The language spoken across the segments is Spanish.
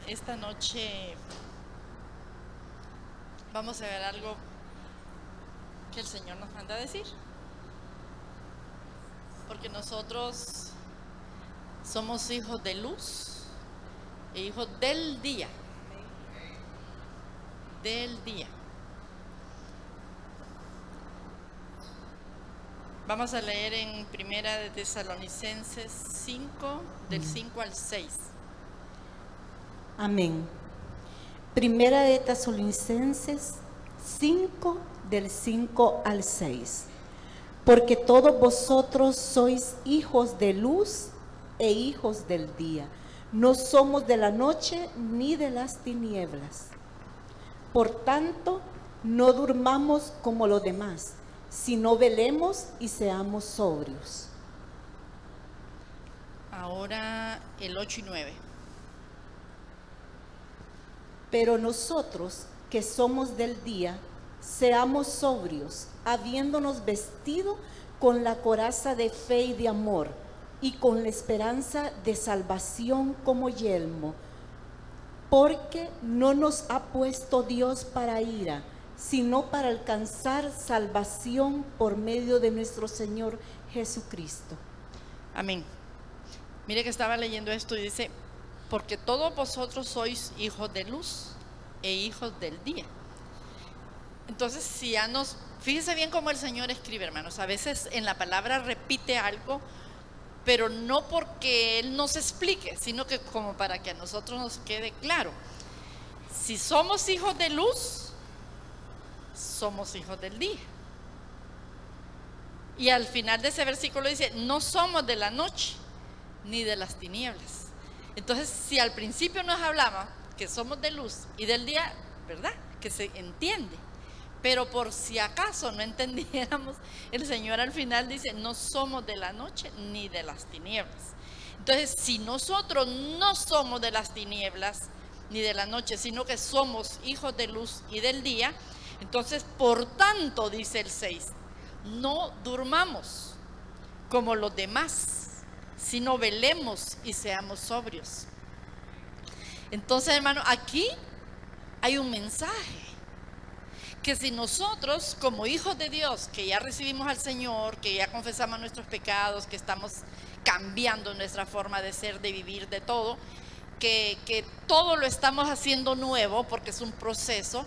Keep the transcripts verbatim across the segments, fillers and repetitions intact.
esta noche vamos a ver algo que el Señor nos manda a decir, porque nosotros somos hijos de luz e hijos del día, del día. Vamos a leer en Primera de Tesalonicenses cinco, del cinco al seis. Amén. Primera de Tesalonicenses cinco, del cinco al seis. Porque todos vosotros sois hijos de luz e hijos del día. No somos de la noche ni de las tinieblas. Por tanto, no durmamos como los demás, sino velemos y seamos sobrios. Ahora el ocho y nueve. Pero nosotros, que somos del día, seamos sobrios, habiéndonos vestido con la coraza de fe y de amor, y con la esperanza de salvación como yelmo, porque no nos ha puesto Dios para ira, sino para alcanzar salvación por medio de nuestro Señor Jesucristo. Amén. Mire que estaba leyendo esto y dice, porque todos vosotros sois hijos de luz e hijos del día. Entonces, si ya nos, fíjese bien cómo el Señor escribe, hermanos. A veces en la palabra repite algo, pero no porque Él nos explique, sino que como para que a nosotros nos quede claro. Si somos hijos de luz, somos hijos del día. Y al final de ese versículo dice, no somos de la noche ni de las tinieblas. Entonces, si al principio nos hablaba que somos de luz y del día, ¿verdad? Que se entiende. Pero por si acaso no entendiéramos, el Señor al final dice, no somos de la noche ni de las tinieblas. Entonces, si nosotros no somos de las tinieblas ni de la noche, sino que somos hijos de luz y del día, entonces, por tanto, dice el seis, no durmamos como los demás, sino velemos y seamos sobrios. Entonces, hermano, aquí hay un mensaje, que si nosotros como hijos de Dios, que ya recibimos al Señor, que ya confesamos nuestros pecados, que estamos cambiando nuestra forma de ser, de vivir, de todo, que, que todo lo estamos haciendo nuevo, porque es un proceso,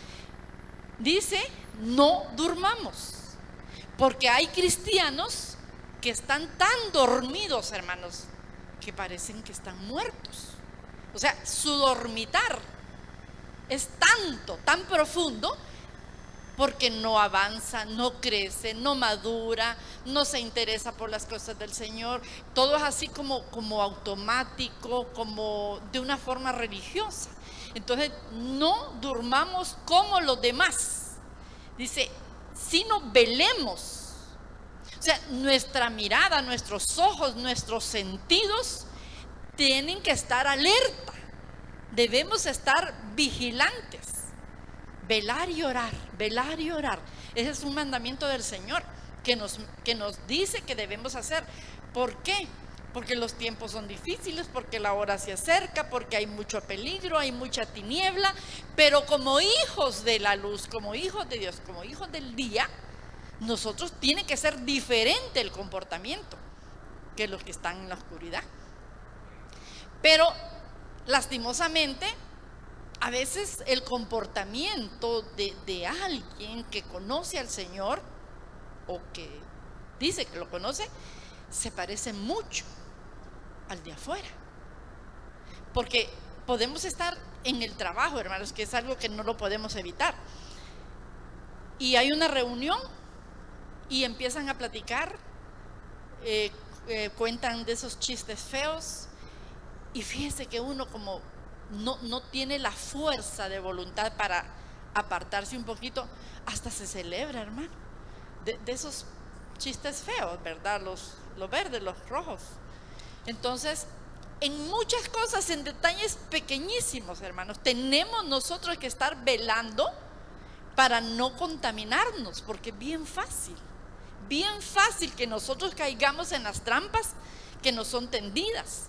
dice, no durmamos, porque hay cristianos que están tan dormidos, hermanos, que parecen que están muertos. O sea, su dormitar es tanto, tan profundo, porque no avanza, no crece, no madura, no se interesa por las cosas del Señor. Todo es así como, como automático, como de una forma religiosa. Entonces, no durmamos como los demás. Dice, sino velemos. O sea, nuestra mirada, nuestros ojos, nuestros sentidos tienen que estar alerta. Debemos estar vigilantes. Velar y orar, velar y orar. Ese es un mandamiento del Señor que nos, que nos dice que debemos hacer. ¿Por qué? Porque los tiempos son difíciles, porque la hora se acerca, porque hay mucho peligro, hay mucha tiniebla. Pero como hijos de la luz, como hijos de Dios, como hijos del día, nosotros tiene que ser diferente el comportamiento que los que están en la oscuridad. Pero lastimosamente, a veces el comportamiento de, de alguien que conoce al Señor o que dice que lo conoce, se parece mucho al de afuera. Porque podemos estar en el trabajo, hermanos, que es algo que no lo podemos evitar. Y hay una reunión y empiezan a platicar, eh, eh, cuentan de esos chistes feos, y fíjense que uno como no, no tiene la fuerza de voluntad para apartarse un poquito, hasta se celebra, hermano, de, de esos chistes feos, ¿verdad? Los, los verdes, los rojos. Entonces, en muchas cosas, en detalles pequeñísimos, hermanos, tenemos nosotros que estar velando para no contaminarnos, porque es bien fácil, bien fácil que nosotros caigamos en las trampas que nos son tendidas.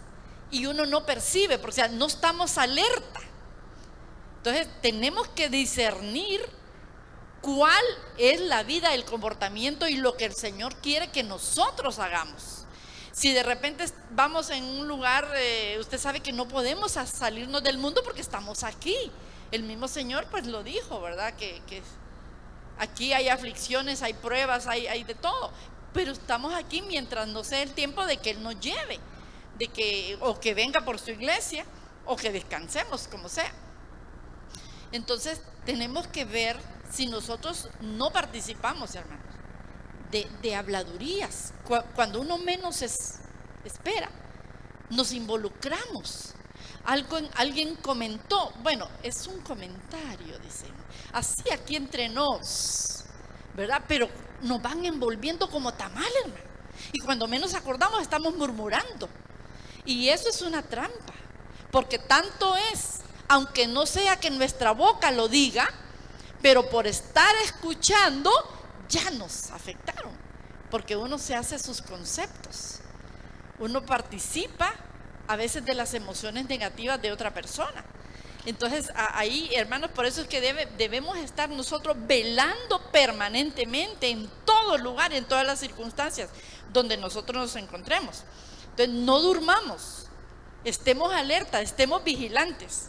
y uno no percibe, porque o sea, no estamos alerta. Entonces tenemos que discernir cuál es la vida, el comportamiento y lo que el Señor quiere que nosotros hagamos. Si de repente vamos en un lugar, eh, usted sabe que no podemos salirnos del mundo porque estamos aquí. El mismo Señor pues lo dijo, ¿verdad? Que, que aquí hay aflicciones, hay pruebas, hay, hay de todo. Pero estamos aquí mientras no sea el tiempo de que Él nos lleve, de que, o que venga por su iglesia, o que descansemos, como sea. Entonces tenemos que ver si nosotros no participamos, hermanos, de, de habladurías. Cuando uno menos es, espera, nos involucramos. Algo, alguien comentó, bueno, es un comentario, dicen, así aquí entre nos, ¿verdad? Pero nos van envolviendo como tamal, hermano. Y cuando menos acordamos estamos murmurando. Y eso es una trampa, porque tanto es, aunque no sea que nuestra boca lo diga, pero por estar escuchando ya nos afectaron, porque uno se hace sus conceptos, uno participa a veces de las emociones negativas de otra persona. Entonces ahí, hermanos, por eso es que debe, debemos estar nosotros velando permanentemente en todo lugar, en todas las circunstancias donde nosotros nos encontremos. Entonces no durmamos, estemos alerta, estemos vigilantes.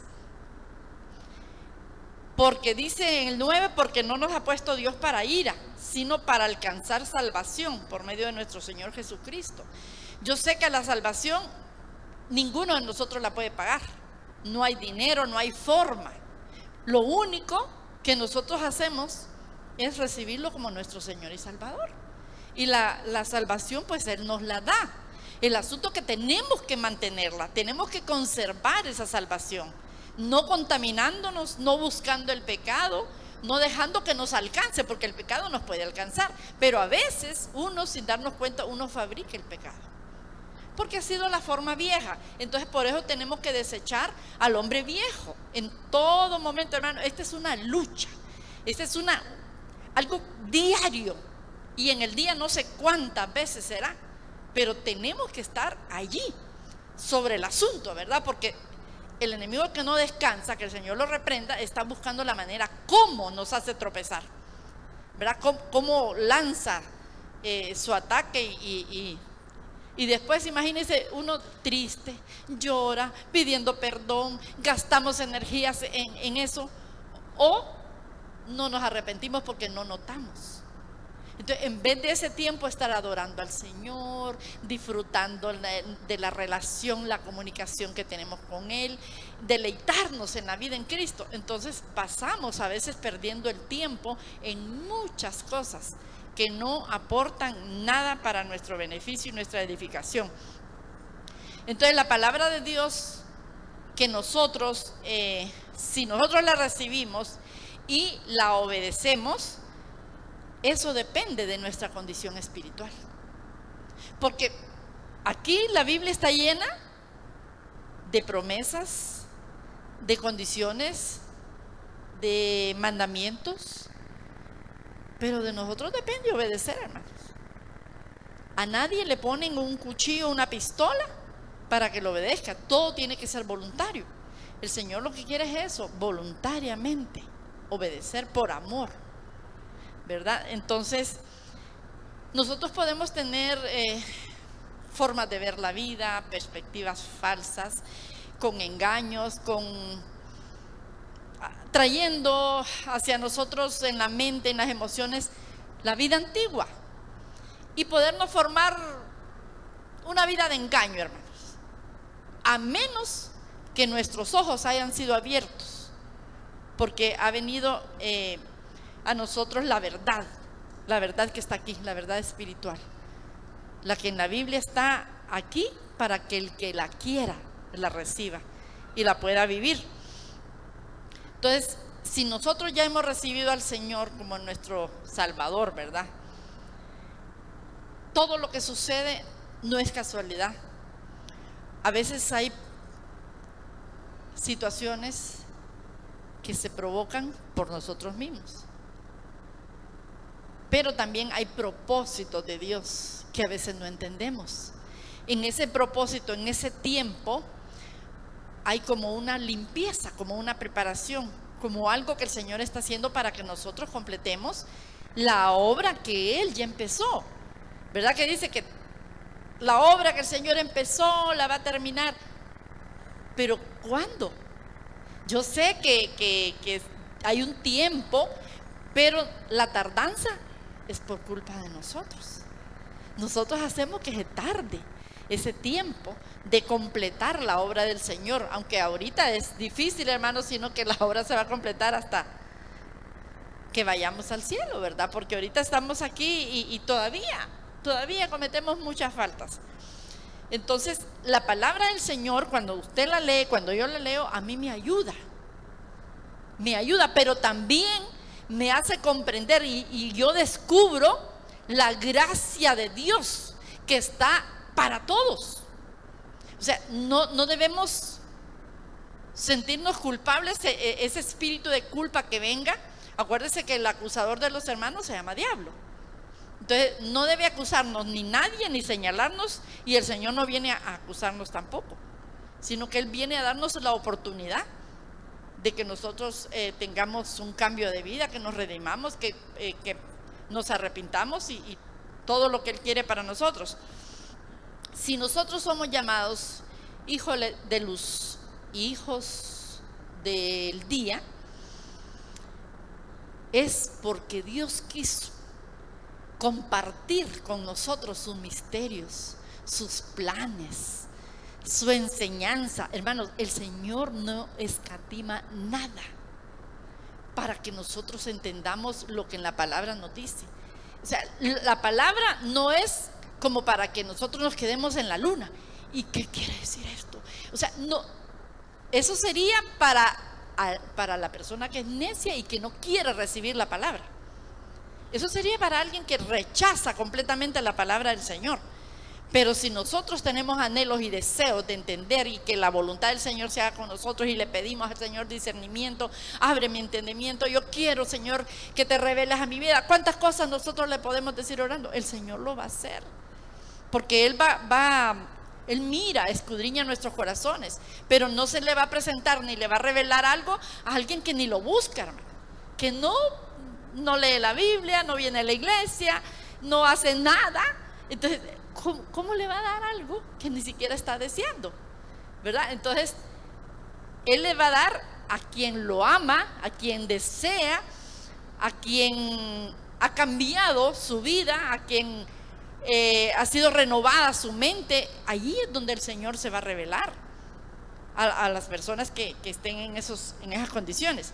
Porque dice en el nueve, porque no nos ha puesto Dios para ira, sino para alcanzar salvación por medio de nuestro Señor Jesucristo. Yo sé que la salvación ninguno de nosotros la puede pagar. No hay dinero, no hay forma. Lo único que nosotros hacemos es recibirlo como nuestro Señor y Salvador. Y la, la salvación pues Él nos la da. El asunto es que tenemos que mantenerla, tenemos que conservar esa salvación. No contaminándonos, no buscando el pecado, no dejando que nos alcance, porque el pecado nos puede alcanzar. Pero a veces uno, sin darnos cuenta, uno fabrica el pecado, porque ha sido la forma vieja. Entonces por eso tenemos que desechar al hombre viejo en todo momento, hermano. Esta es una lucha, esta es una, algo diario, y en el día no sé cuántas veces será, pero tenemos que estar allí sobre el asunto, ¿verdad? Porque el enemigo que no descansa, que el Señor lo reprenda, está buscando la manera cómo nos hace tropezar, ¿verdad? Cómo, cómo lanza eh, su ataque y, y, y después imagínense uno triste, llora, pidiendo perdón, gastamos energías en, en eso, o no nos arrepentimos porque no notamos. Entonces, en vez de ese tiempo estar adorando al Señor, disfrutando de la relación, la comunicación que tenemos con Él, deleitarnos en la vida en Cristo, entonces pasamos a veces perdiendo el tiempo en muchas cosas que no aportan nada para nuestro beneficio y nuestra edificación. Entonces la palabra de Dios que nosotros, eh, si nosotros la recibimos y la obedecemos, eso depende de nuestra condición espiritual. Porque aquí la Biblia está llena de promesas, de condiciones, de mandamientos, pero de nosotros depende obedecer, hermanos. A nadie le ponen un cuchillo, una pistola para que lo obedezca. Todo tiene que ser voluntario. El Señor lo que quiere es eso, voluntariamente, obedecer por amor, ¿verdad? Entonces, nosotros podemos tener eh, formas de ver la vida, perspectivas falsas, con engaños, con trayendo hacia nosotros en la mente, en las emociones, la vida antigua, y podernos formar una vida de engaño, hermanos, a menos que nuestros ojos hayan sido abiertos, porque ha venido eh, a nosotros la verdad, la verdad que está aquí, la verdad espiritual, la que en la Biblia está aquí para que el que la quiera la reciba y la pueda vivir. Entonces, si nosotros ya hemos recibido al Señor como nuestro Salvador, ¿verdad? Todo lo que sucede no es casualidad. A veces hay situaciones que se provocan por nosotros mismos, pero también hay propósitos de Dios que a veces no entendemos. en ese propósito, en ese tiempo, hay como una limpieza, como una preparación, como algo que el Señor está haciendo para que nosotros completemos la obra que Él ya empezó. ¿Verdad que dice que la obra que el Señor empezó la va a terminar? Pero ¿cuándo? Yo sé que, que, que hay un tiempo, pero la tardanza es por culpa de nosotros. Nosotros hacemos que se tarde ese tiempo de completar la obra del Señor, aunque ahorita es difícil, hermanos, sino que la obra se va a completar hasta que vayamos al cielo, ¿verdad? Porque ahorita estamos aquí y, y todavía, todavía cometemos muchas faltas. Entonces, la palabra del Señor, cuando usted la lee, cuando yo la leo, a mí me ayuda, me ayuda, pero también me hace comprender y, y yo descubro la gracia de Dios que está para todos. O sea, no, no debemos sentirnos culpables, ese espíritu de culpa que venga. Acuérdese que el acusador de los hermanos se llama diablo. Entonces no debe acusarnos ni nadie, ni señalarnos, y el Señor no viene a acusarnos tampoco, sino que Él viene a darnos la oportunidad de que nosotros eh, tengamos un cambio de vida, que nos redimamos, que, eh, que nos arrepintamos y, y todo lo que Él quiere para nosotros. Si nosotros somos llamados hijos de luz, hijos del día, es porque Dios quiso compartir con nosotros sus misterios, sus planes, su enseñanza. Hermanos, el Señor no escatima nada para que nosotros entendamos lo que en la palabra nos dice. O sea, la palabra no es como para que nosotros nos quedemos en la luna. ¿Y qué quiere decir esto? O sea, no, eso sería para, para la persona que es necia y que no quiere recibir la palabra. Eso sería para alguien que rechaza completamente la palabra del Señor. Pero si nosotros tenemos anhelos y deseos de entender y que la voluntad del Señor se haga con nosotros y le pedimos al Señor discernimiento, abre mi entendimiento, yo quiero, Señor, que te reveles a mi vida. ¿Cuántas cosas nosotros le podemos decir orando? El Señor lo va a hacer, porque Él va, va, Él mira, escudriña nuestros corazones, pero no se le va a presentar ni le va a revelar algo a alguien que ni lo busca, hermano, que no, no lee la Biblia, no viene a la iglesia, no hace nada. Entonces, ¿Cómo, ¿cómo le va a dar algo que ni siquiera está deseando? ¿Verdad? Entonces, Él le va a dar a quien lo ama, a quien desea, a quien ha cambiado su vida, a quien eh, ha sido renovada su mente. Allí es donde el Señor se va a revelar a, a las personas que, que estén en, esos, en esas condiciones.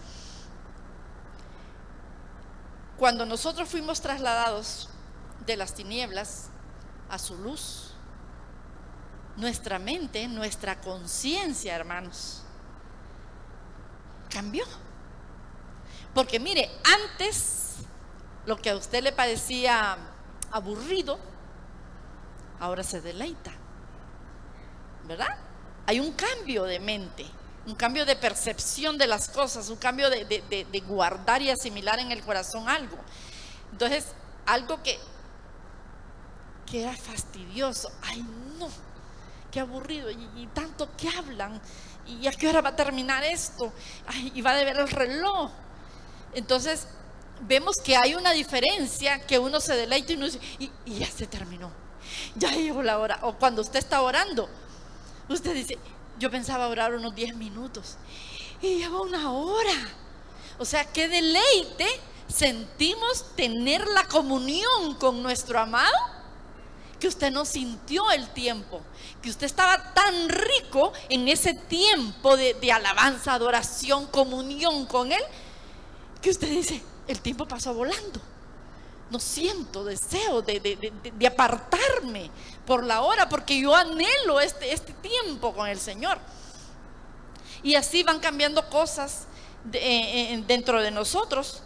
Cuando nosotros fuimos trasladados de las tinieblas a su luz, nuestra mente, nuestra conciencia, hermanos, cambió. Porque mire, antes lo que a usted le parecía aburrido, ahora se deleita, ¿verdad? Hay un cambio de mente, un cambio de percepción de las cosas, un cambio de, de, de, de guardar y asimilar en el corazón algo. Entonces, algo que que era fastidioso, ay no, qué aburrido, y, y tanto que hablan, y a qué hora va a terminar esto, ay, y va a deber el reloj. Entonces vemos que hay una diferencia, que uno se deleita y uno dice, y, y ya se terminó, ya llegó la hora. O cuando usted está orando, usted dice, yo pensaba orar unos diez minutos y lleva una hora. O sea, qué deleite sentimos tener la comunión con nuestro amado, que usted no sintió el tiempo, que usted estaba tan rico en ese tiempo de, de alabanza, adoración, comunión con Él, que usted dice, el tiempo pasó volando. No siento deseo de, de, de, de apartarme por la hora, porque yo anhelo este, este tiempo con el Señor. Y así van cambiando cosas de, eh, dentro de nosotros.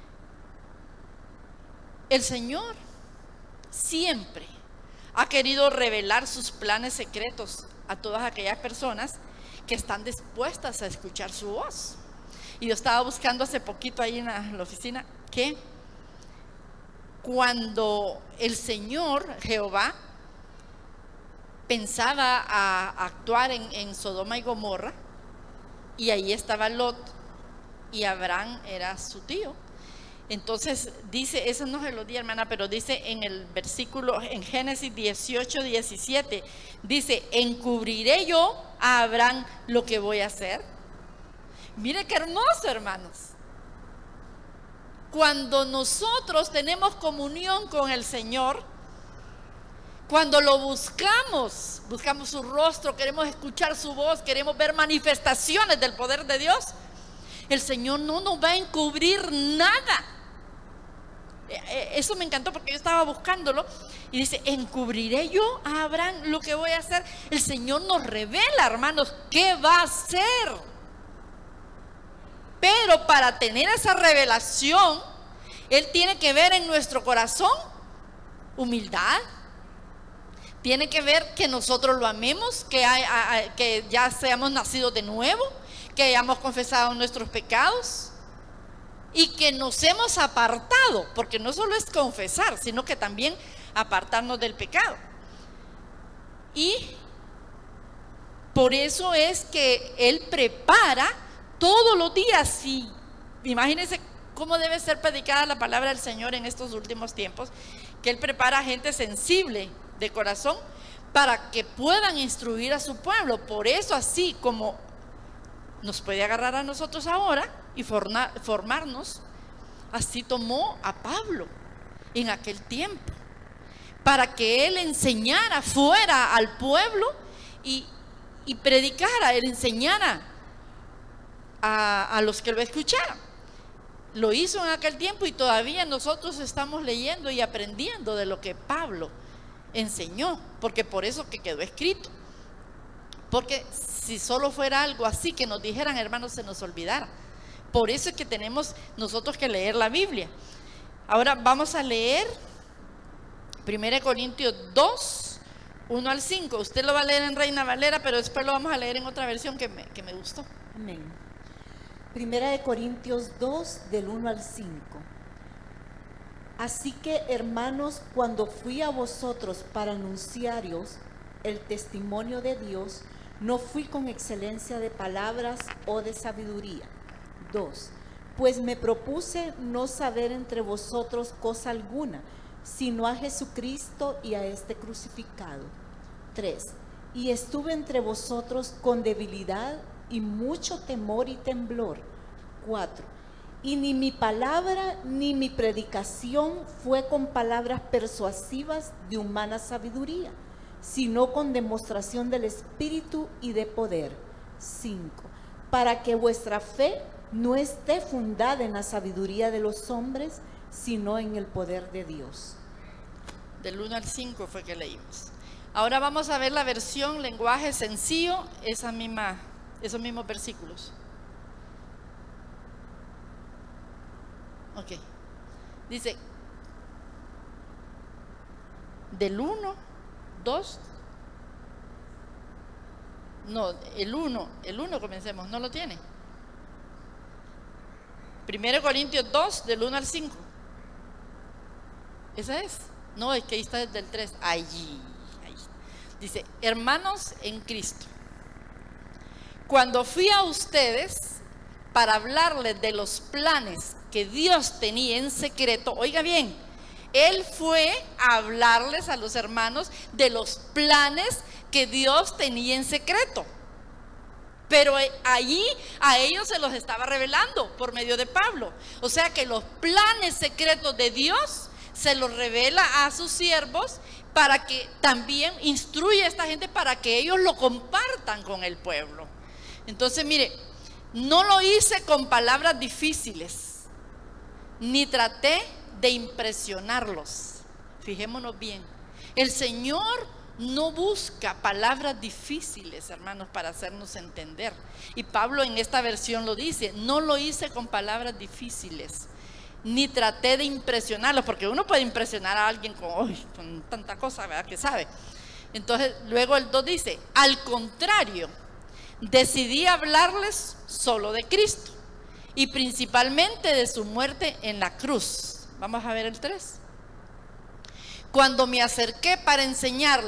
El Señor siempre ha querido revelar sus planes secretos a todas aquellas personas que están dispuestas a escuchar su voz. Y yo estaba buscando hace poquito ahí en la, en la oficina que cuando el Señor Jehová pensaba a, a actuar en, en Sodoma y Gomorra, y ahí estaba Lot, y Abraham era su tío. Entonces dice, eso no se lo di, hermana, pero dice en el versículo, en Génesis dieciocho, diecisiete, dice, ¿encubriré yo a Abraham lo que voy a hacer? Mire qué hermoso, hermanos. Cuando nosotros tenemos comunión con el Señor, cuando lo buscamos, buscamos su rostro, queremos escuchar su voz, queremos ver manifestaciones del poder de Dios, el Señor no nos va a encubrir nada. Eso me encantó porque yo estaba buscándolo y dice, ¿encubriré yo a Abraham lo que voy a hacer? El Señor nos revela, hermanos, qué va a hacer. Pero para tener esa revelación, Él tiene que ver en nuestro corazón humildad. Tiene que ver que nosotros lo amemos, que, hay, hay, que ya seamos nacidos de nuevo, que hayamos confesado nuestros pecados y que nos hemos apartado, porque no solo es confesar, sino que también apartarnos del pecado. Y por eso es que Él prepara todos los días. Y imagínense cómo debe ser predicada la palabra del Señor en estos últimos tiempos, que Él prepara gente sensible de corazón para que puedan instruir a su pueblo. Por eso, así como nos puede agarrar a nosotros ahora y formar, formarnos, así tomó a Pablo en aquel tiempo, para que él enseñara fuera al pueblo y, y predicara, él enseñara a, a los que lo escucharan. Lo hizo en aquel tiempo y todavía nosotros estamos leyendo y aprendiendo de lo que Pablo enseñó, porque por eso que quedó escrito. Porque si solo fuera algo así que nos dijeran, hermanos, se nos olvidara. Por eso es que tenemos nosotros que leer la Biblia. Ahora vamos a leer primera Corintios dos, uno al cinco. Usted lo va a leer en Reina Valera, pero después lo vamos a leer en otra versión que me, que me gustó. Amén. Primera de Corintios dos, del uno al cinco. Así que, hermanos, cuando fui a vosotros para anunciaros el testimonio de Dios, no fui con excelencia de palabras o de sabiduría. Dos, pues me propuse no saber entre vosotros cosa alguna, sino a Jesucristo y a este crucificado. Tres, y estuve entre vosotros con debilidad y mucho temor y temblor. Cuatro, y ni mi palabra ni mi predicación fue con palabras persuasivas de humana sabiduría, sino con demostración del Espíritu y de poder. Cinco, para que vuestra fe no esté fundada en la sabiduría de los hombres, sino en el poder de Dios. Del uno al cinco fue que leímos. Ahora vamos a ver la versión lenguaje sencillo, esa misma, esos mismos versículos. Ok. Dice, del uno, dos, no, el uno, el uno comencemos, ¿no lo tiene? primera Corintios dos, del uno al cinco. ¿Esa es? No, es que ahí está desde el tres. Allí, ahí. Dice, hermanos en Cristo, cuando fui a ustedes para hablarles de los planes que Dios tenía en secreto, oiga bien, Él fue a hablarles a los hermanos de los planes que Dios tenía en secreto. Pero allí a ellos se los estaba revelando por medio de Pablo. O sea que los planes secretos de Dios se los revela a sus siervos para que también instruya a esta gente para que ellos lo compartan con el pueblo. Entonces, mire, no lo hice con palabras difíciles, ni traté de impresionarlos. Fijémonos bien, el Señor no busca palabras difíciles, hermanos, para hacernos entender. Y Pablo en esta versión lo dice, no lo hice con palabras difíciles, ni traté de impresionarlos, porque uno puede impresionar a alguien con, uy, con tanta cosa, ¿verdad? Que sabe. Entonces luego el dos dice, al contrario, decidí hablarles solo de Cristo y principalmente de su muerte en la cruz. Vamos a ver el tres. Cuando me acerqué para enseñarles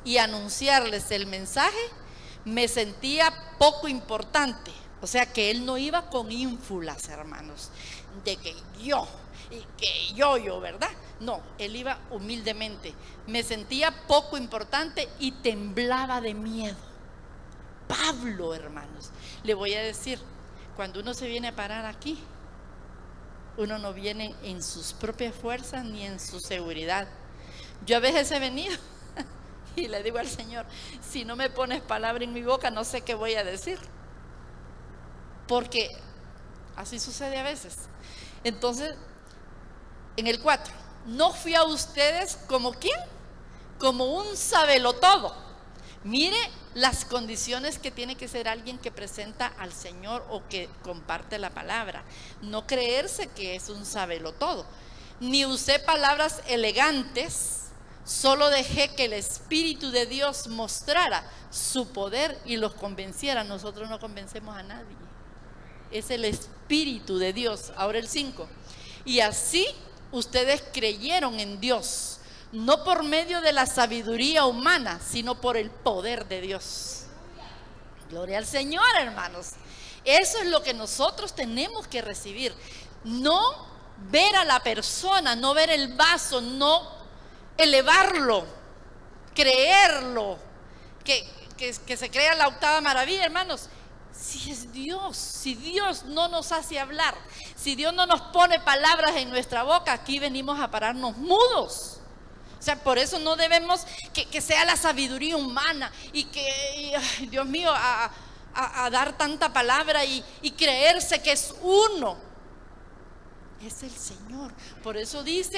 y anunciarles el mensaje, me sentía poco importante. O sea que él no iba con ínfulas, hermanos, de que yo, y que yo, yo, ¿verdad? No, él iba humildemente. Me sentía poco importante y temblaba de miedo. Pablo, hermanos, le voy a decir, cuando uno se viene a parar aquí, uno no viene en sus propias fuerzas ni en su seguridad. Yo a veces he venido y le digo al Señor, si no me pones palabra en mi boca, no sé qué voy a decir. Porque así sucede a veces. Entonces, en el cuatro, no fui a ustedes como ¿quién? Como un sabelotodo. Mire las condiciones que tiene que ser alguien que presenta al Señor o que comparte la palabra. No creerse que es un sabelotodo. Ni usé palabras elegantes, solo dejé que el Espíritu de Dios mostrara su poder y los convenciera. Nosotros no convencemos a nadie. Es el Espíritu de Dios. Ahora el cinco. Y así ustedes creyeron en Dios, no por medio de la sabiduría humana, sino por el poder de Dios. Gloria al Señor, hermanos. Eso es lo que nosotros tenemos que recibir. No ver a la persona, no ver el vaso, no elevarlo, creerlo, que, que, que se crea la octava maravilla, hermanos. Si es Dios, si Dios no nos hace hablar, si Dios no nos pone palabras en nuestra boca, aquí venimos a pararnos mudos. O sea, por eso no debemos que, que sea la sabiduría humana y que, y, ay, Dios mío, a, a, a dar tanta palabra y, y creerse que es uno. Es el Señor. Por eso dice,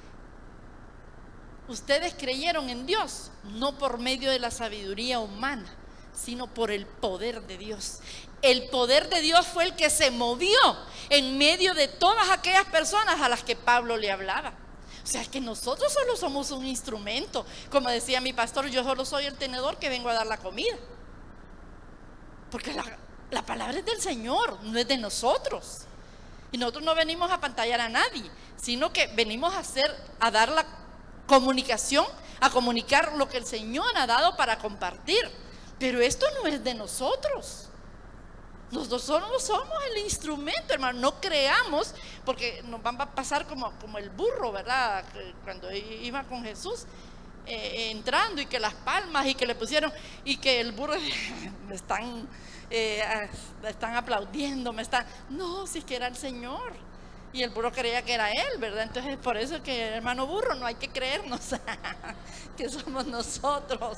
ustedes creyeron en Dios, no por medio de la sabiduría humana, sino por el poder de Dios. El poder de Dios fue el que se movió en medio de todas aquellas personas a las que Pablo le hablaba. O sea, que nosotros solo somos un instrumento. Como decía mi pastor, yo solo soy el tenedor que vengo a dar la comida. Porque la, la palabra es del Señor, no es de nosotros. Y nosotros no venimos a pantallar a nadie, sino que venimos a hacer, a dar la comunicación, a comunicar lo que el Señor ha dado para compartir. Pero esto no es de nosotros. Nosotros solo somos el instrumento, hermano. No creamos, porque nos van a pasar como, como el burro, ¿verdad? Cuando iba con Jesús eh, entrando y que las palmas y que le pusieron y que el burro me están, eh, están aplaudiendo, me están. No, si es que era el Señor. Y el burro creía que era él, ¿verdad? Entonces por eso es que, hermano burro, no hay que creernos que somos nosotros.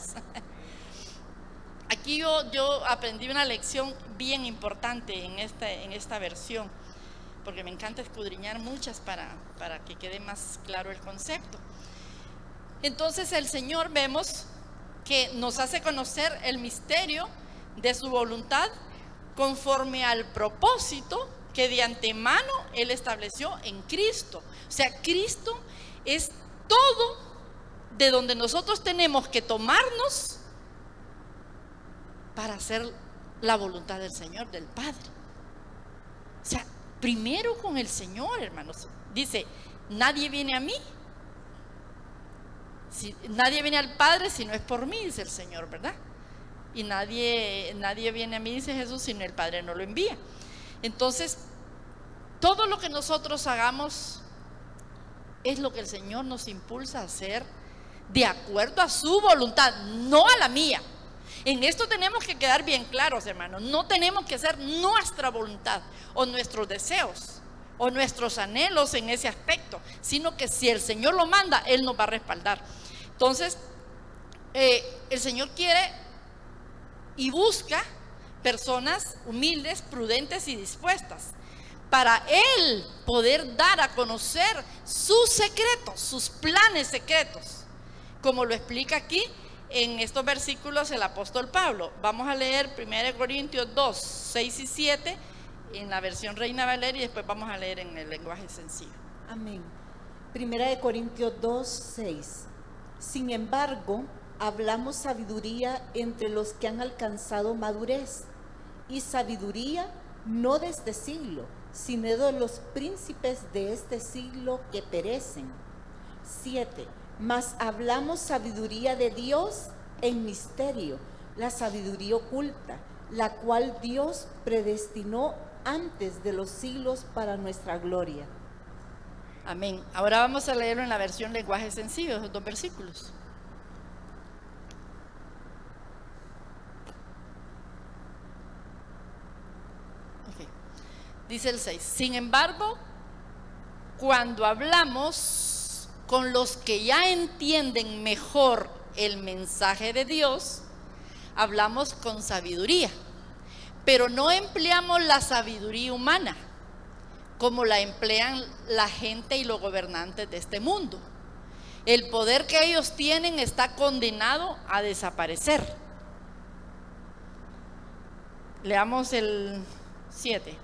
Aquí yo, yo aprendí una lección bien importante en esta, en esta versión, porque me encanta escudriñar muchas para, para que quede más claro el concepto. Entonces el Señor vemos que nos hace conocer el misterio de su voluntad conforme al propósito que de antemano Él estableció en Cristo. O sea, Cristo es todo de donde nosotros tenemos que tomarnos para hacer la voluntad del Señor, del Padre. O sea, primero con el Señor, hermanos. Dice, nadie viene a mí, si, nadie viene al Padre si no es por mí, dice el Señor, ¿verdad? Y nadie, nadie viene a mí, dice Jesús, si no el Padre no lo envía. Entonces, todo lo que nosotros hagamos es lo que el Señor nos impulsa a hacer de acuerdo a su voluntad, no a la mía. En esto tenemos que quedar bien claros, hermanos. No tenemos que hacer nuestra voluntad o nuestros deseos o nuestros anhelos en ese aspecto, sino que si el Señor lo manda, Él nos va a respaldar. Entonces, eh, el Señor quiere y busca personas humildes, prudentes y dispuestas para Él poder dar a conocer sus secretos, sus planes secretos, como lo explica aquí en estos versículos el apóstol Pablo. Vamos a leer primera Corintios dos, seis y siete en la versión Reina Valeria y después vamos a leer en el lenguaje sencillo. Amén. Primera de Corintios dos, seis. Sin embargo, hablamos sabiduría entre los que han alcanzado madurez, y sabiduría no de este siglo, sino de los príncipes de este siglo que perecen. siete. Mas hablamos sabiduría de Dios en misterio la sabiduría oculta, la cual Dios predestinó antes de los siglos para nuestra gloria. Amén. Ahora vamos a leerlo en la versión lenguaje sencillo, esos dos versículos. Okay. Dice el seis: sin embargo, cuando hablamos con los que ya entienden mejor el mensaje de Dios, hablamos con sabiduría, pero no empleamos la sabiduría humana como la emplean la gente y los gobernantes de este mundo. El poder que ellos tienen está condenado a desaparecer. Leamos el siete.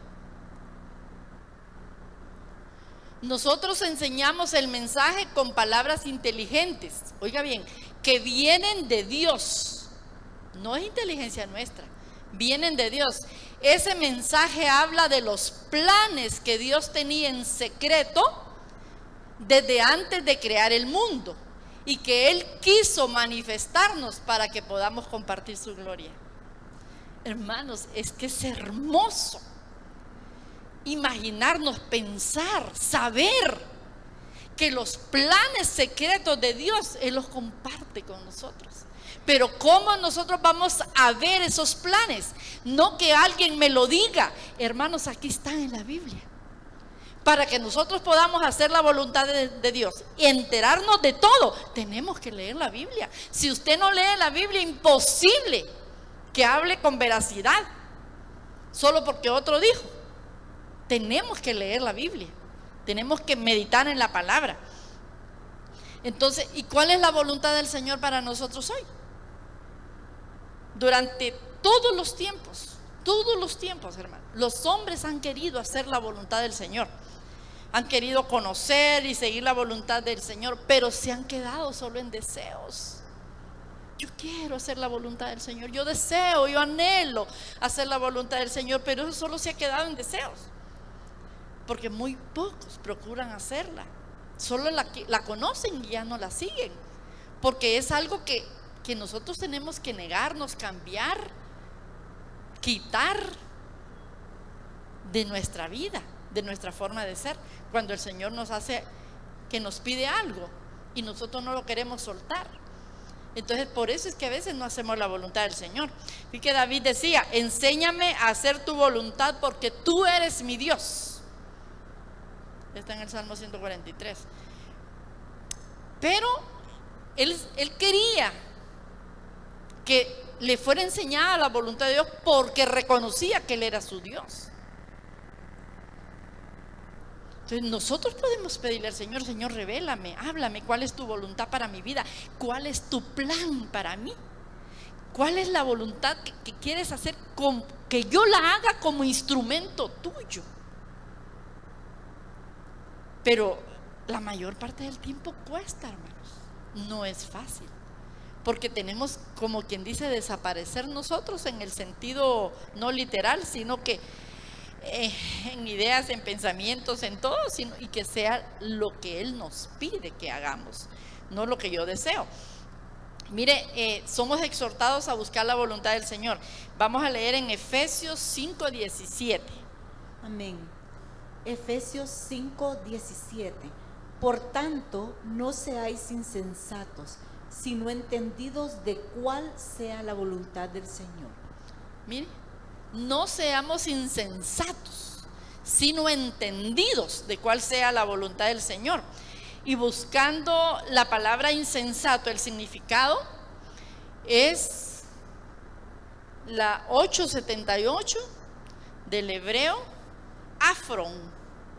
Nosotros enseñamos el mensaje con palabras inteligentes, oiga bien, que vienen de Dios. No es inteligencia nuestra, vienen de Dios. Ese mensaje habla de los planes que Dios tenía en secreto desde antes de crear el mundo y que Él quiso manifestarnos para que podamos compartir su gloria. Hermanos, es que es hermoso imaginarnos, pensar, saber que los planes secretos de Dios Él los comparte con nosotros. Pero ¿cómo nosotros vamos a ver esos planes? No que alguien me lo diga. Hermanos, aquí están en la Biblia. Para que nosotros podamos hacer la voluntad de, de Dios y enterarnos de todo, tenemos que leer la Biblia. Si usted no lee la Biblia, imposible que hable con veracidad, solo porque otro dijo. Tenemos que leer la Biblia, tenemos que meditar en la palabra. Entonces, ¿y cuál es la voluntad del Señor para nosotros hoy? Durante todos los tiempos, todos los tiempos, hermano, los hombres han querido hacer la voluntad del Señor. Han querido conocer y seguir la voluntad del Señor, pero se han quedado solo en deseos. Yo quiero hacer la voluntad del Señor, yo deseo, yo anhelo hacer la voluntad del Señor, pero eso solo se ha quedado en deseos. Porque muy pocos procuran hacerla. Solo la, la conocen y ya no la siguen. Porque es algo que, que nosotros tenemos que negarnos, cambiar, quitar de nuestra vida, de nuestra forma de ser. Cuando el Señor nos hace, que nos pide algo y nosotros no lo queremos soltar. Entonces por eso es que a veces no hacemos la voluntad del Señor. Y que David decía: enséñame a hacer tu voluntad porque tú eres mi Dios. Está en el Salmo ciento cuarenta y tres. Pero él, él quería que le fuera enseñada la voluntad de Dios porque reconocía que Él era su Dios. Entonces nosotros podemos pedirle al Señor: Señor, revélame, háblame, ¿cuál es tu voluntad para mi vida? ¿Cuál es tu plan para mí? ¿Cuál es la voluntad que, que quieres hacer con, que yo la haga como instrumento tuyo? Pero la mayor parte del tiempo cuesta, hermanos. No es fácil. Porque tenemos, como quien dice, desaparecer nosotros en el sentido no literal, sino que eh, en ideas, en pensamientos, en todo, sino, y que sea lo que Él nos pide que hagamos, no lo que yo deseo. Mire, eh, somos exhortados a buscar la voluntad del Señor. Vamos a leer en Efesios cinco diecisiete. Amén. Efesios cinco diecisiete. Por tanto, no seáis insensatos, sino entendidos de cuál sea la voluntad del Señor. Mire, no seamos insensatos, sino entendidos de cuál sea la voluntad del Señor. Y buscando la palabra insensato, el significado es la ochocientos setenta y ocho del hebreo afron.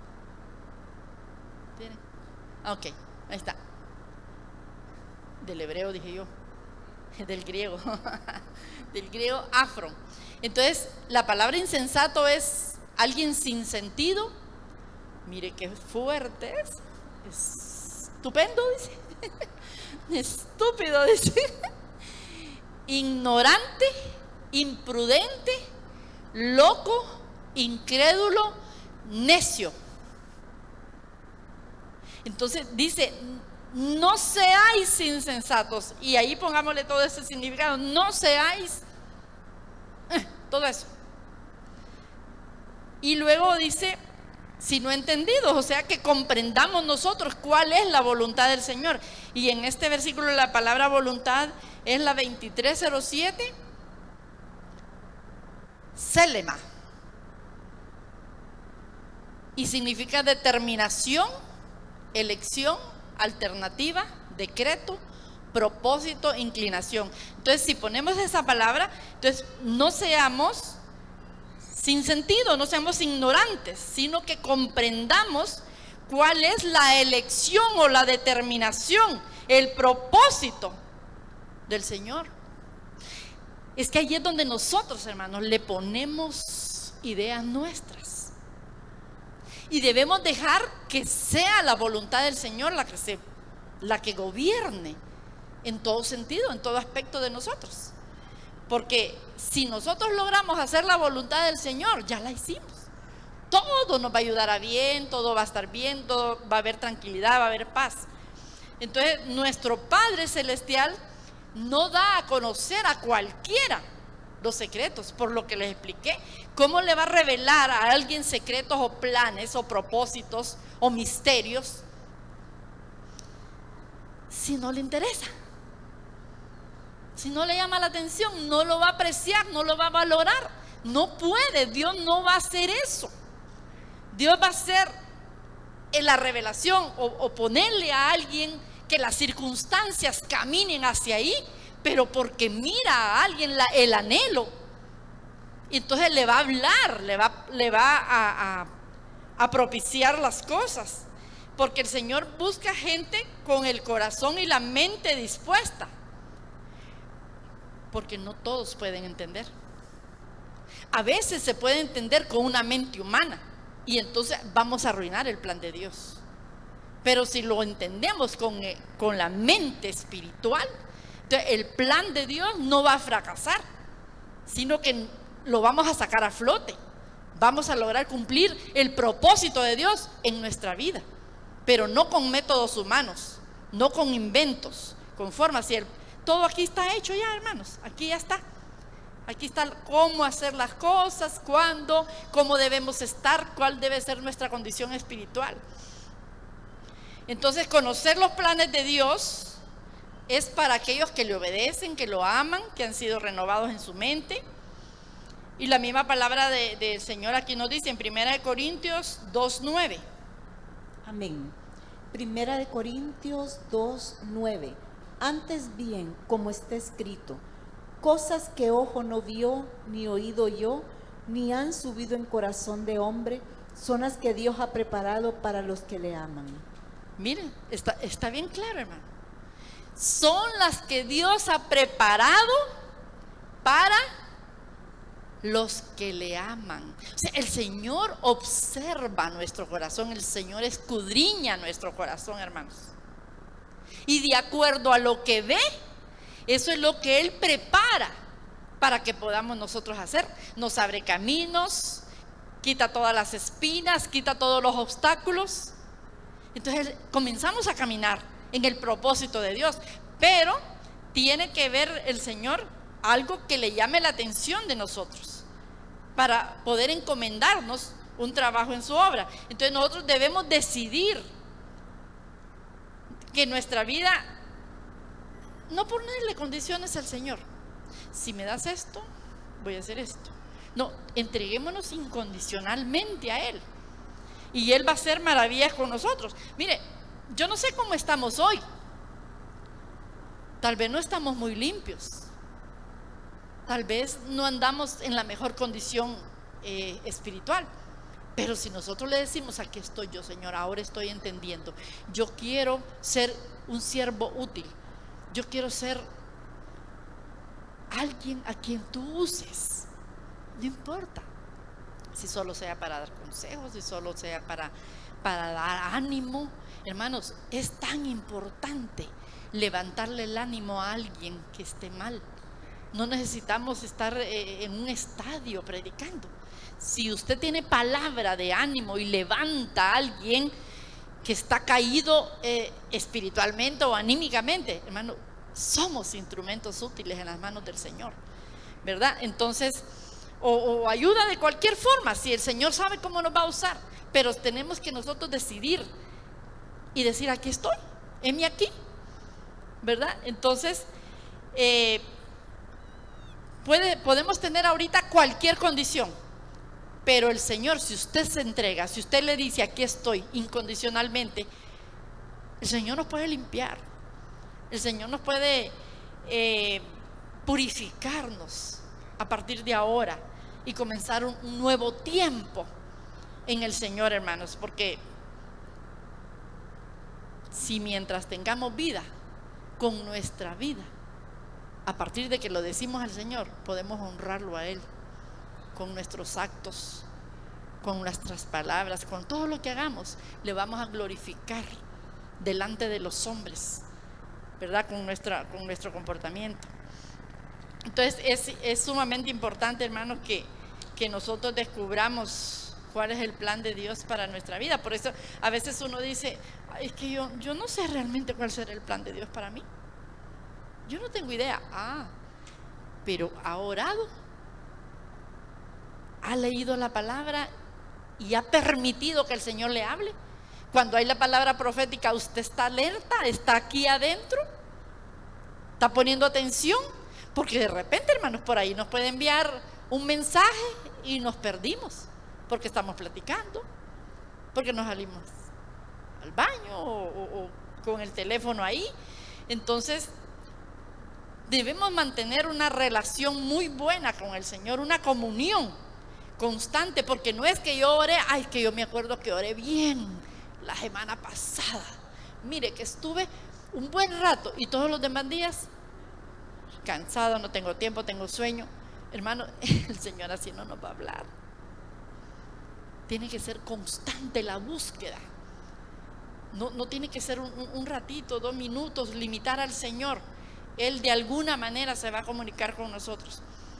Ok, ahí está. Del hebreo dije yo, del griego, del griego afron. Entonces, la palabra insensato es alguien sin sentido. Mire qué fuerte es. Es estupendo, dice. Estúpido, dice. Ignorante, imprudente, loco, incrédulo, necio. Entonces dice, no seáis insensatos. Y ahí pongámosle todo ese significado. No seáis eh, todo eso. Y luego dice, si no entendidos, o sea que comprendamos nosotros cuál es la voluntad del Señor. Y en este versículo la palabra voluntad es la veintitrés cero siete, Selema. Y significa determinación, elección, alternativa, decreto, propósito, inclinación. Entonces, si ponemos esa palabra, entonces no seamos sin sentido, no seamos ignorantes, sino que comprendamos cuál es la elección o la determinación, el propósito del Señor. Es que ahí es donde nosotros, hermanos, le ponemos ideas nuestras. Y debemos dejar que sea la voluntad del Señor la que, se, la que gobierne en todo sentido, en todo aspecto de nosotros. Porque si nosotros logramos hacer la voluntad del Señor, ya la hicimos. Todo nos va a ayudar a bien, todo va a estar bien, todo va a haber tranquilidad, va a haber paz. Entonces, nuestro Padre Celestial no da a conocer a cualquiera los secretos, por lo que les expliqué. ¿Cómo le va a revelar a alguien secretos o planes o propósitos o misterios si no le interesa? Si no le llama la atención, no lo va a apreciar, no lo va a valorar. No puede, Dios no va a hacer eso. Dios va a hacer en la revelación o, o ponerle a alguien que las circunstancias caminen hacia ahí, pero porque mira a alguien la, el anhelo, y entonces le va a hablar, le va, le va a, a, a propiciar las cosas, porque el Señor busca gente con el corazón y la mente dispuesta, porque no todos pueden entender. A veces se puede entender con una mente humana y entonces vamos a arruinar el plan de Dios. Pero si lo entendemos con, con la mente espiritual, entonces el plan de Dios no va a fracasar, sino que lo vamos a sacar a flote. Vamos a lograr cumplir el propósito de Dios en nuestra vida, pero no con métodos humanos, no con inventos, con formas. Y el, todo aquí está hecho ya, hermanos, aquí ya está. Aquí está cómo hacer las cosas, cuándo, cómo debemos estar, cuál debe ser nuestra condición espiritual. Entonces, conocer los planes de Dios es para aquellos que le obedecen, que lo aman, que han sido renovados en su mente. Y la misma palabra del de Señor aquí nos dice en primera de Corintios dos nueve. Amén. Primera de Corintios dos nueve. Antes bien, como está escrito, cosas que ojo no vio, ni oído yo, ni han subido en corazón de hombre, son las que Dios ha preparado para los que le aman. Miren, está, está bien claro, hermano. Son las que Dios ha preparado para los que le aman. O sea, el Señor observa nuestro corazón, el Señor escudriña nuestro corazón, hermanos. Y de acuerdo a lo que ve, eso es lo que Él prepara para que podamos nosotros hacer. Nos abre caminos, quita todas las espinas, quita todos los obstáculos. Entonces comenzamos a caminar en el propósito de Dios, pero tiene que ver el Señor algo que le llame la atención de nosotros para poder encomendarnos un trabajo en su obra. Entonces nosotros debemos decidir que nuestra vida, no ponerle condiciones al Señor. Si me das esto, voy a hacer esto. No, entreguémonos incondicionalmente a Él. Y Él va a hacer maravillas con nosotros. Mire, yo no sé cómo estamos hoy. Tal vez no estamos muy limpios. Tal vez no andamos en la mejor condición eh, espiritual. Pero si nosotros le decimos, aquí estoy yo, Señor, ahora estoy entendiendo. Yo quiero ser un siervo útil. Yo quiero ser alguien a quien tú uses. No importa si solo sea para dar consejos, si solo sea para, para dar ánimo. Hermanos, es tan importante levantarle el ánimo a alguien que esté mal. No necesitamos estar eh, en un estadio predicando. Si usted tiene palabra de ánimo y levanta a alguien, que está caído eh, espiritualmente o anímicamente, hermano, somos instrumentos útiles en las manos del Señor, ¿verdad? Entonces, o, o ayuda de cualquier forma, si el Señor sabe cómo nos va a usar, pero tenemos que nosotros decidir y decir, aquí estoy, heme aquí, ¿verdad? Entonces, eh, puede, podemos tener ahorita cualquier condición, pero el Señor, si usted se entrega, si usted le dice, aquí estoy, incondicionalmente, el Señor nos puede limpiar, el Señor nos puede eh, purificarnos a partir de ahora y comenzar un, un nuevo tiempo en el Señor, hermanos, porque si mientras tengamos vida, con nuestra vida, a partir de que lo decimos al Señor, podemos honrarlo a Él con nuestros actos, con nuestras palabras, con todo lo que hagamos, le vamos a glorificar delante de los hombres, ¿verdad? Con, nuestra, con nuestro comportamiento. Entonces es, es sumamente importante, hermanos, que, que nosotros descubramos cuál es el plan de Dios para nuestra vida. Por eso a veces uno dice, es que yo, yo no sé realmente cuál será el plan de Dios para mí. Yo no tengo idea. Ah, pero ha orado, ha leído la palabra y ha permitido que el Señor le hable. Cuando hay la palabra profética, usted está alerta, está aquí adentro, está poniendo atención, porque de repente, hermanos, por ahí nos puede enviar un mensaje y nos perdimos, porque estamos platicando, porque nos salimos al baño o, o, o con el teléfono ahí. Entonces debemos mantener una relación muy buena con el Señor, una comunión constante, porque no es que yo ore, ay, que yo me acuerdo que oré bien la semana pasada, mire que estuve un buen rato y todos los demás días cansado, no tengo tiempo, tengo sueño. Hermano, el Señor así no nos va a hablar. Tiene que ser constante la búsqueda. No, no tiene que ser un, un ratito, dos minutos, limitar al Señor. Él de alguna manera se va a comunicar con nosotros.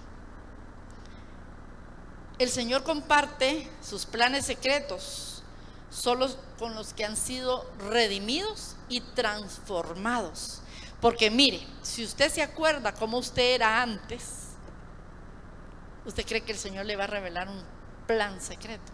El Señor comparte sus planes secretos solo con los que han sido redimidos y transformados. Porque mire, si usted se acuerda cómo usted era antes, ¿usted cree que el Señor le va a revelar un plan secreto?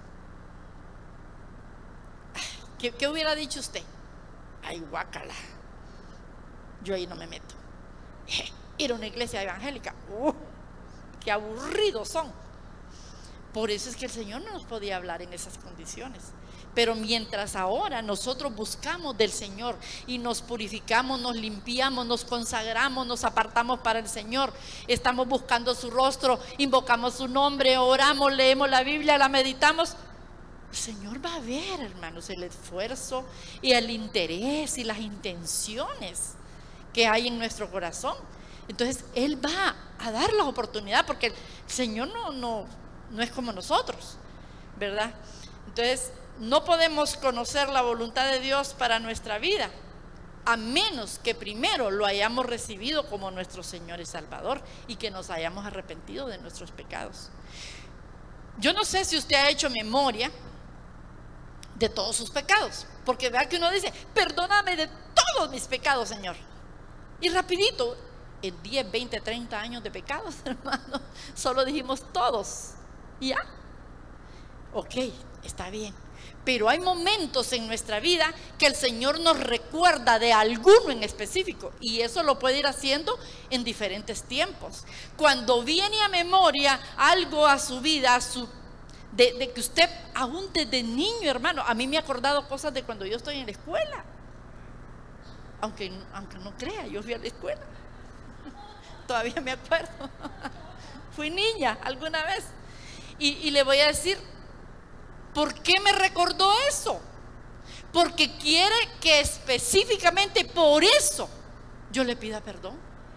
¿Qué, qué hubiera dicho usted? Ay, guácala, yo ahí no me meto. Ir a una iglesia evangélica, uh, qué aburridos son. Por eso es que el Señor no nos podía hablar en esas condiciones. Pero mientras ahora nosotros buscamos del Señor y nos purificamos, nos limpiamos, nos consagramos, nos apartamos para el Señor, estamos buscando su rostro, invocamos su nombre, oramos, leemos la Biblia, la meditamos, el Señor va a ver, hermanos, el esfuerzo y el interés y las intenciones que hay en nuestro corazón. Entonces Él va a dar la oportunidad, porque el Señor no, no, no es como nosotros, ¿verdad? Entonces no podemos conocer la voluntad de Dios para nuestra vida a menos que primero lo hayamos recibido como nuestro Señor y Salvador y que nos hayamos arrepentido de nuestros pecados. Yo no sé si usted ha hecho memoria de todos sus pecados, porque vea que uno dice, perdóname de todos mis pecados, Señor, y rapidito, en diez, veinte, treinta años de pecados, hermano, solo dijimos todos y ya. Ok, está bien. Pero hay momentos en nuestra vida que el Señor nos recuerda de alguno en específico, y eso lo puede ir haciendo en diferentes tiempos. Cuando viene a memoria algo a su vida, a su, de, de que usted aún desde niño, hermano, a mí me ha acordado cosas de cuando yo estoy en la escuela. Aunque, aunque no crea, yo fui a la escuela. Todavía me acuerdo. Fui niña alguna vez. Y, y le voy a decir, ¿por qué me recordó eso? Porque quiere que específicamente por eso yo le pida perdón.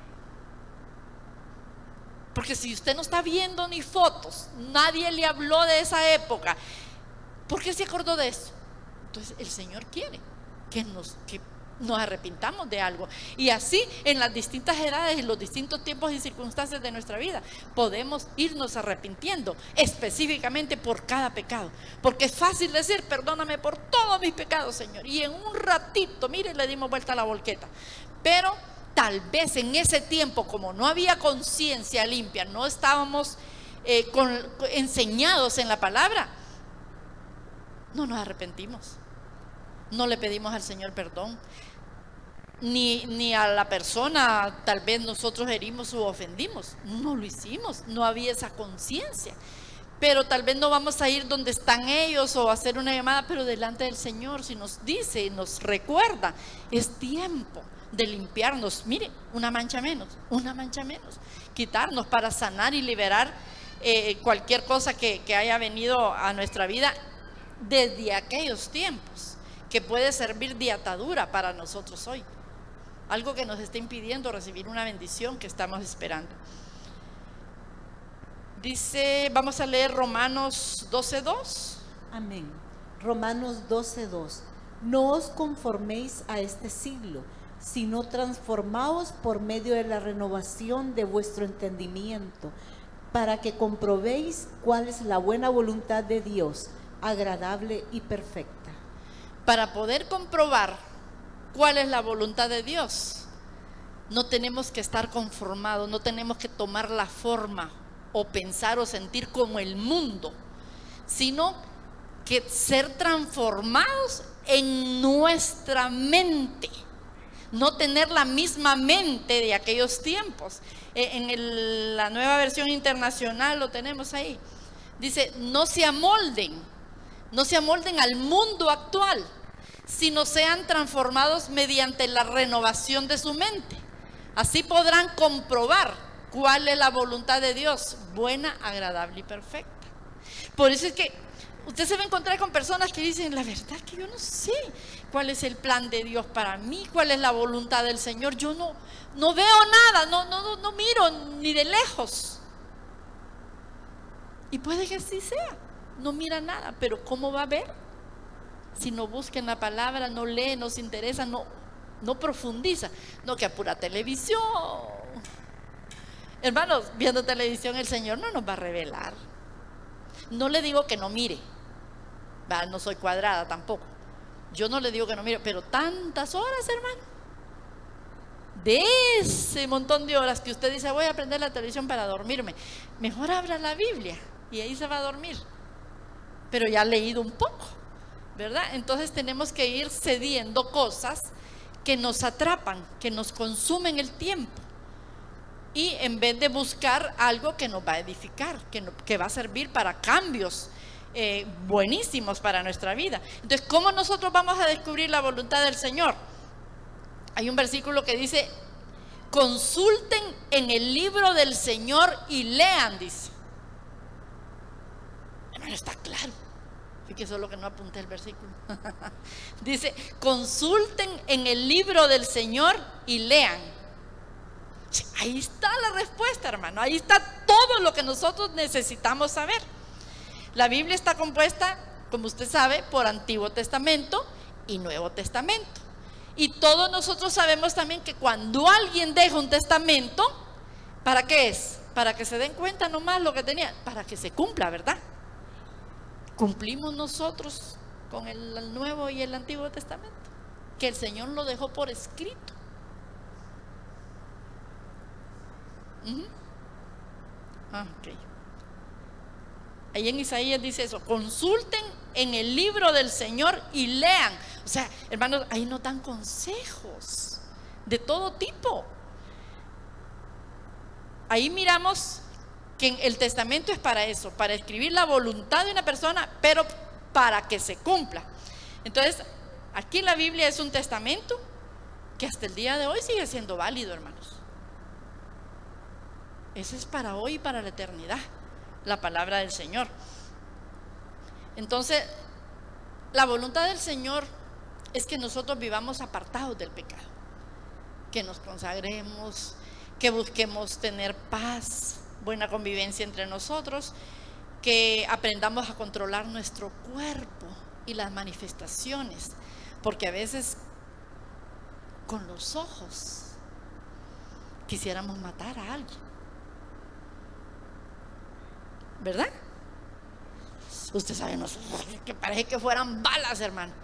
Porque si usted no está viendo ni fotos, nadie le habló de esa época, ¿por qué se acordó de eso? Entonces el Señor quiere que nos, que nos arrepintamos de algo. Y así en las distintas edades, en los distintos tiempos y circunstancias de nuestra vida, podemos irnos arrepintiendo específicamente por cada pecado. Porque es fácil decir, perdóname por todos mis pecados, Señor. Y en un ratito, mire, le dimos vuelta a la volqueta. Pero tal vez en ese tiempo, como no había conciencia limpia, no estábamos eh, con, enseñados en la palabra, no nos arrepentimos. No le pedimos al Señor perdón. Ni, ni a la persona tal vez nosotros herimos o ofendimos. No lo hicimos, no había esa conciencia. Pero tal vez no vamos a ir donde están ellos o hacer una llamada, pero delante del Señor, si nos dice, nos recuerda, es tiempo de limpiarnos. Mire, una mancha menos, una mancha menos, quitarnos para sanar y liberar eh, cualquier cosa que, que haya venido a nuestra vida desde aquellos tiempos, que puede servir de atadura para nosotros hoy. Algo que nos está impidiendo recibir una bendición que estamos esperando. Dice, vamos a leer Romanos doce dos. Amén. Romanos doce dos. No os conforméis a este siglo, sino transformaos por medio de la renovación de vuestro entendimiento, para que comprobéis cuál es la buena voluntad de Dios, agradable y perfecta. Para poder comprobar cuál es la voluntad de Dios, no tenemos que estar conformados, no tenemos que tomar la forma o pensar o sentir como el mundo, sino que ser transformados en nuestra mente, no tener la misma mente de aquellos tiempos. En el, la Nueva Versión Internacional lo tenemos ahí, dice, no se amolden, no se amolden al mundo actual, sino sean transformados mediante la renovación de su mente. Así podrán comprobar cuál es la voluntad de Dios, buena, agradable y perfecta. Por eso es que usted se va a encontrar con personas que dicen, la verdad que yo no sé cuál es el plan de Dios para mí, cuál es la voluntad del Señor. Yo no, no veo nada, no, no, no, no miro ni de lejos. Y puede que así sea, no mira nada, pero ¿cómo va a ver? Si no busca en la palabra, no lee, no se interesa, no, no profundiza. No, que a pura televisión. Hermanos, viendo televisión el Señor no nos va a revelar. No le digo que no mire, ¿va? No soy cuadrada tampoco. Yo no le digo que no mire, pero tantas horas, hermano, de ese montón de horas que usted dice, voy a aprender la televisión para dormirme, mejor abra la Biblia y ahí se va a dormir. Pero ya ha leído un poco, ¿verdad? Entonces tenemos que ir cediendo cosas que nos atrapan, que nos consumen el tiempo, y en vez de buscar algo que nos va a edificar, que, no, que va a servir para cambios eh, buenísimos para nuestra vida. Entonces, ¿cómo nosotros vamos a descubrir la voluntad del Señor? Hay un versículo que dice, consulten en el libro del Señor y lean, dice. Hermano, está claro. Fíjese solo que no apunté el versículo. Dice, consulten en el libro del Señor y lean. Ahí está la respuesta, hermano. Ahí está todo lo que nosotros necesitamos saber. La Biblia está compuesta, como usted sabe, por Antiguo Testamento y Nuevo Testamento. Y todos nosotros sabemos también que cuando alguien deja un testamento, ¿para qué es? Para que se den cuenta nomás lo que tenía, para que se cumpla, ¿verdad? Cumplimos nosotros con el, el Nuevo y el Antiguo Testamento, que el Señor lo dejó por escrito. Uh-huh. Ah, ok. Ahí en Isaías dice eso, consulten en el libro del Señor y lean. O sea, hermanos, ahí nos dan consejos de todo tipo. Ahí miramos que el testamento es para eso, para escribir la voluntad de una persona, pero para que se cumpla. Entonces, aquí la Biblia es un testamento que hasta el día de hoy sigue siendo válido, hermanos. Ese es para hoy y para la eternidad, la palabra del Señor. Entonces, la voluntad del Señor es que nosotros vivamos apartados del pecado, que nos consagremos, que busquemos tener paz, buena convivencia entre nosotros, que aprendamos a controlar nuestro cuerpo y las manifestaciones, porque a veces con los ojos quisiéramos matar a alguien, ¿verdad? Usted sabe, no, que parece que fueran balas, hermano.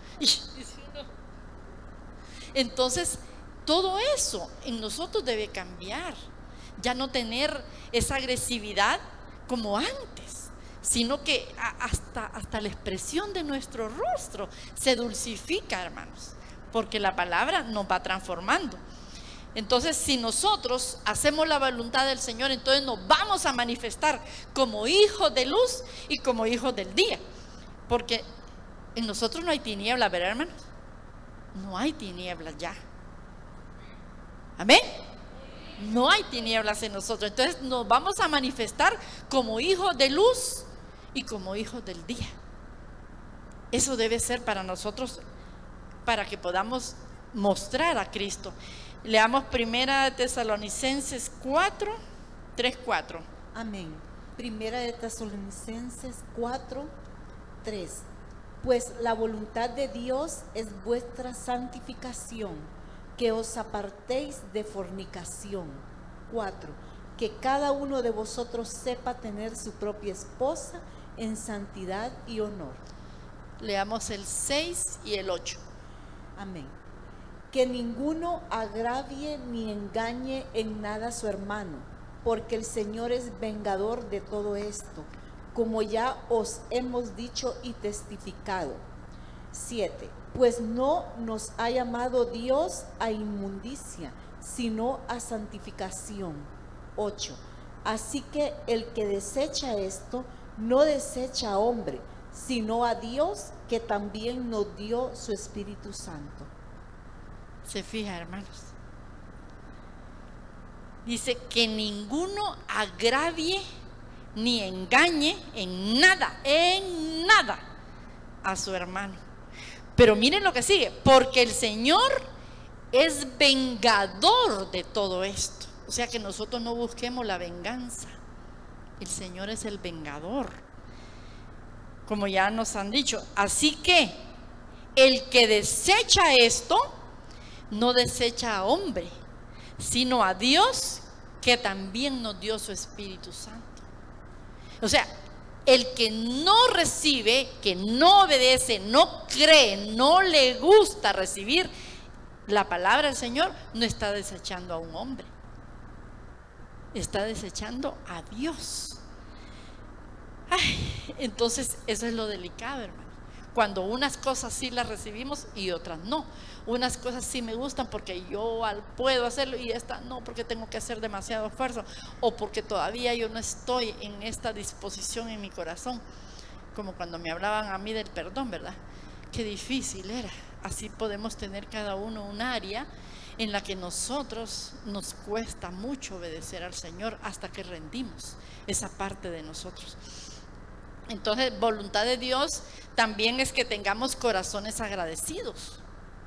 Entonces, todo eso en nosotros debe cambiar. Ya no tener esa agresividad como antes, sino que hasta, hasta la expresión de nuestro rostro se dulcifica, hermanos, porque la palabra nos va transformando. Entonces, si nosotros hacemos la voluntad del Señor, entonces nos vamos a manifestar como hijos de luz y como hijos del día. Porque en nosotros no hay tinieblas, ¿verdad, hermanos? No hay tinieblas ya. Amén. No hay tinieblas en nosotros. Entonces nos vamos a manifestar como hijos de luz y como hijos del día. Eso debe ser para nosotros, para que podamos mostrar a Cristo. Leamos primera de Tesalonicenses cuatro, tres, cuatro. Amén. Primera de Tesalonicenses cuatro, tres. Pues la voluntad de Dios es vuestra santificación, que os apartéis de fornicación. cuatro. Que cada uno de vosotros sepa tener su propia esposa en santidad y honor. Leamos el seis y el ocho. Amén. Que ninguno agravie ni engañe en nada a su hermano, porque el Señor es vengador de todo esto, como ya os hemos dicho y testificado. siete. Pues no nos ha llamado Dios a inmundicia, sino a santificación. ocho. Así que el que desecha esto, no desecha a hombre, sino a Dios, que también nos dio su Espíritu Santo. Se fija, hermanos. Dice que ninguno agravie ni engañe en nada, en nada a su hermano. Pero miren lo que sigue, porque el Señor es vengador de todo esto. O sea, que nosotros no busquemos la venganza. El Señor es el vengador, como ya nos han dicho. Así que el que desecha esto, no desecha a hombre, sino a Dios, que también nos dio su Espíritu Santo. O sea, el que no recibe, que no obedece, no cree, no le gusta recibir la palabra del Señor, no está desechando a un hombre, está desechando a Dios. Ay, entonces eso es lo delicado, hermano. Cuando unas cosas sí las recibimos y otras no. Unas cosas sí me gustan porque yo puedo hacerlo y esta no, porque tengo que hacer demasiado esfuerzo, o porque todavía yo no estoy en esta disposición en mi corazón. Como cuando me hablaban a mí del perdón, ¿verdad? Qué difícil era. Así podemos tener cada uno un área en la que nosotros nos cuesta mucho obedecer al Señor hasta que rendimos esa parte de nosotros. Entonces, voluntad de Dios también es que tengamos corazones agradecidos.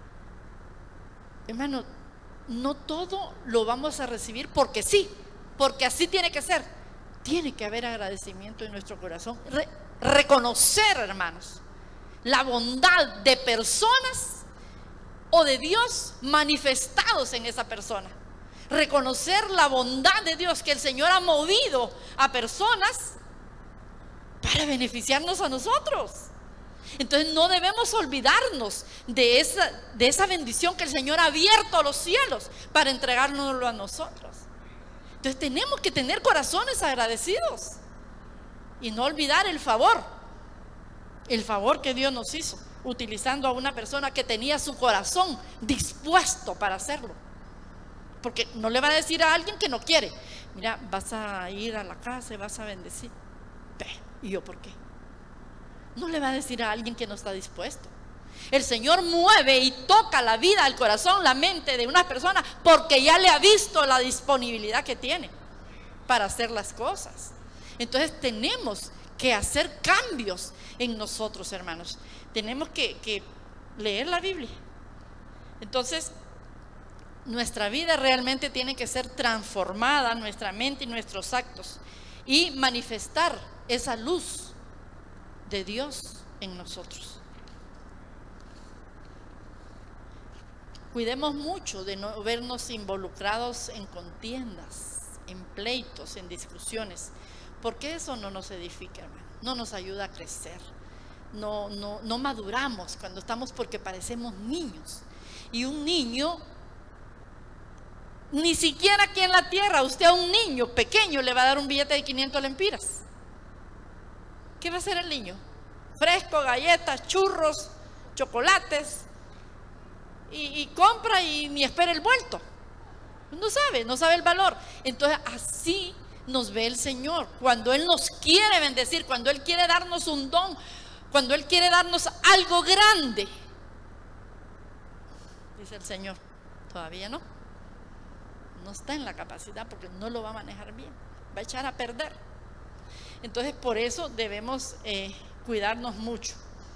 Hermano, no todo lo vamos a recibir porque sí, porque así tiene que ser. Tiene que haber agradecimiento en nuestro corazón. Re- reconocer, hermanos, la bondad de personas o de Dios manifestados en esa persona. Reconocer la bondad de Dios, que el Señor ha movido a personas para beneficiarnos a nosotros. Entonces no debemos olvidarnos de esa, de esa bendición que el Señor ha abierto a los cielos para entregárnoslo a nosotros. Entonces tenemos que tener corazones agradecidos y no olvidar el favor, el favor que Dios nos hizo, utilizando a una persona que tenía su corazón dispuesto para hacerlo. Porque no le va a decir a alguien que no quiere: mira, vas a ir a la casa y vas a bendecir. ¿Y yo por qué? No le va a decir a alguien que no está dispuesto. El Señor mueve y toca la vida, el corazón, la mente de una persona porque ya le ha visto la disponibilidad que tiene para hacer las cosas. Entonces tenemos que hacer cambios en nosotros, hermanos. Tenemos que, que leer la Biblia. Entonces nuestra vida realmente tiene que ser transformada, nuestra mente y nuestros actos, y manifestar esa luz de Dios en nosotros. Cuidemos mucho de no vernos involucrados en contiendas, en pleitos, en discusiones, porque eso no nos edifica, hermano, no nos ayuda a crecer, no, no, no maduramos cuando estamos, porque parecemos niños. Y un niño, ni siquiera aquí en la tierra, usted a un niño pequeño le va a dar un billete de quinientas lempiras. ¿Qué va a hacer el niño? Fresco, galletas, churros, chocolates, y, y compra y ni espera el vuelto. No sabe, no sabe el valor. Entonces así nos ve el Señor. Cuando Él nos quiere bendecir, cuando Él quiere darnos un don, cuando Él quiere darnos algo grande, dice el Señor, todavía no. No está en la capacidad, porque no lo va a manejar bien, va a echar a perder. Entonces por eso debemos eh, cuidarnos mucho.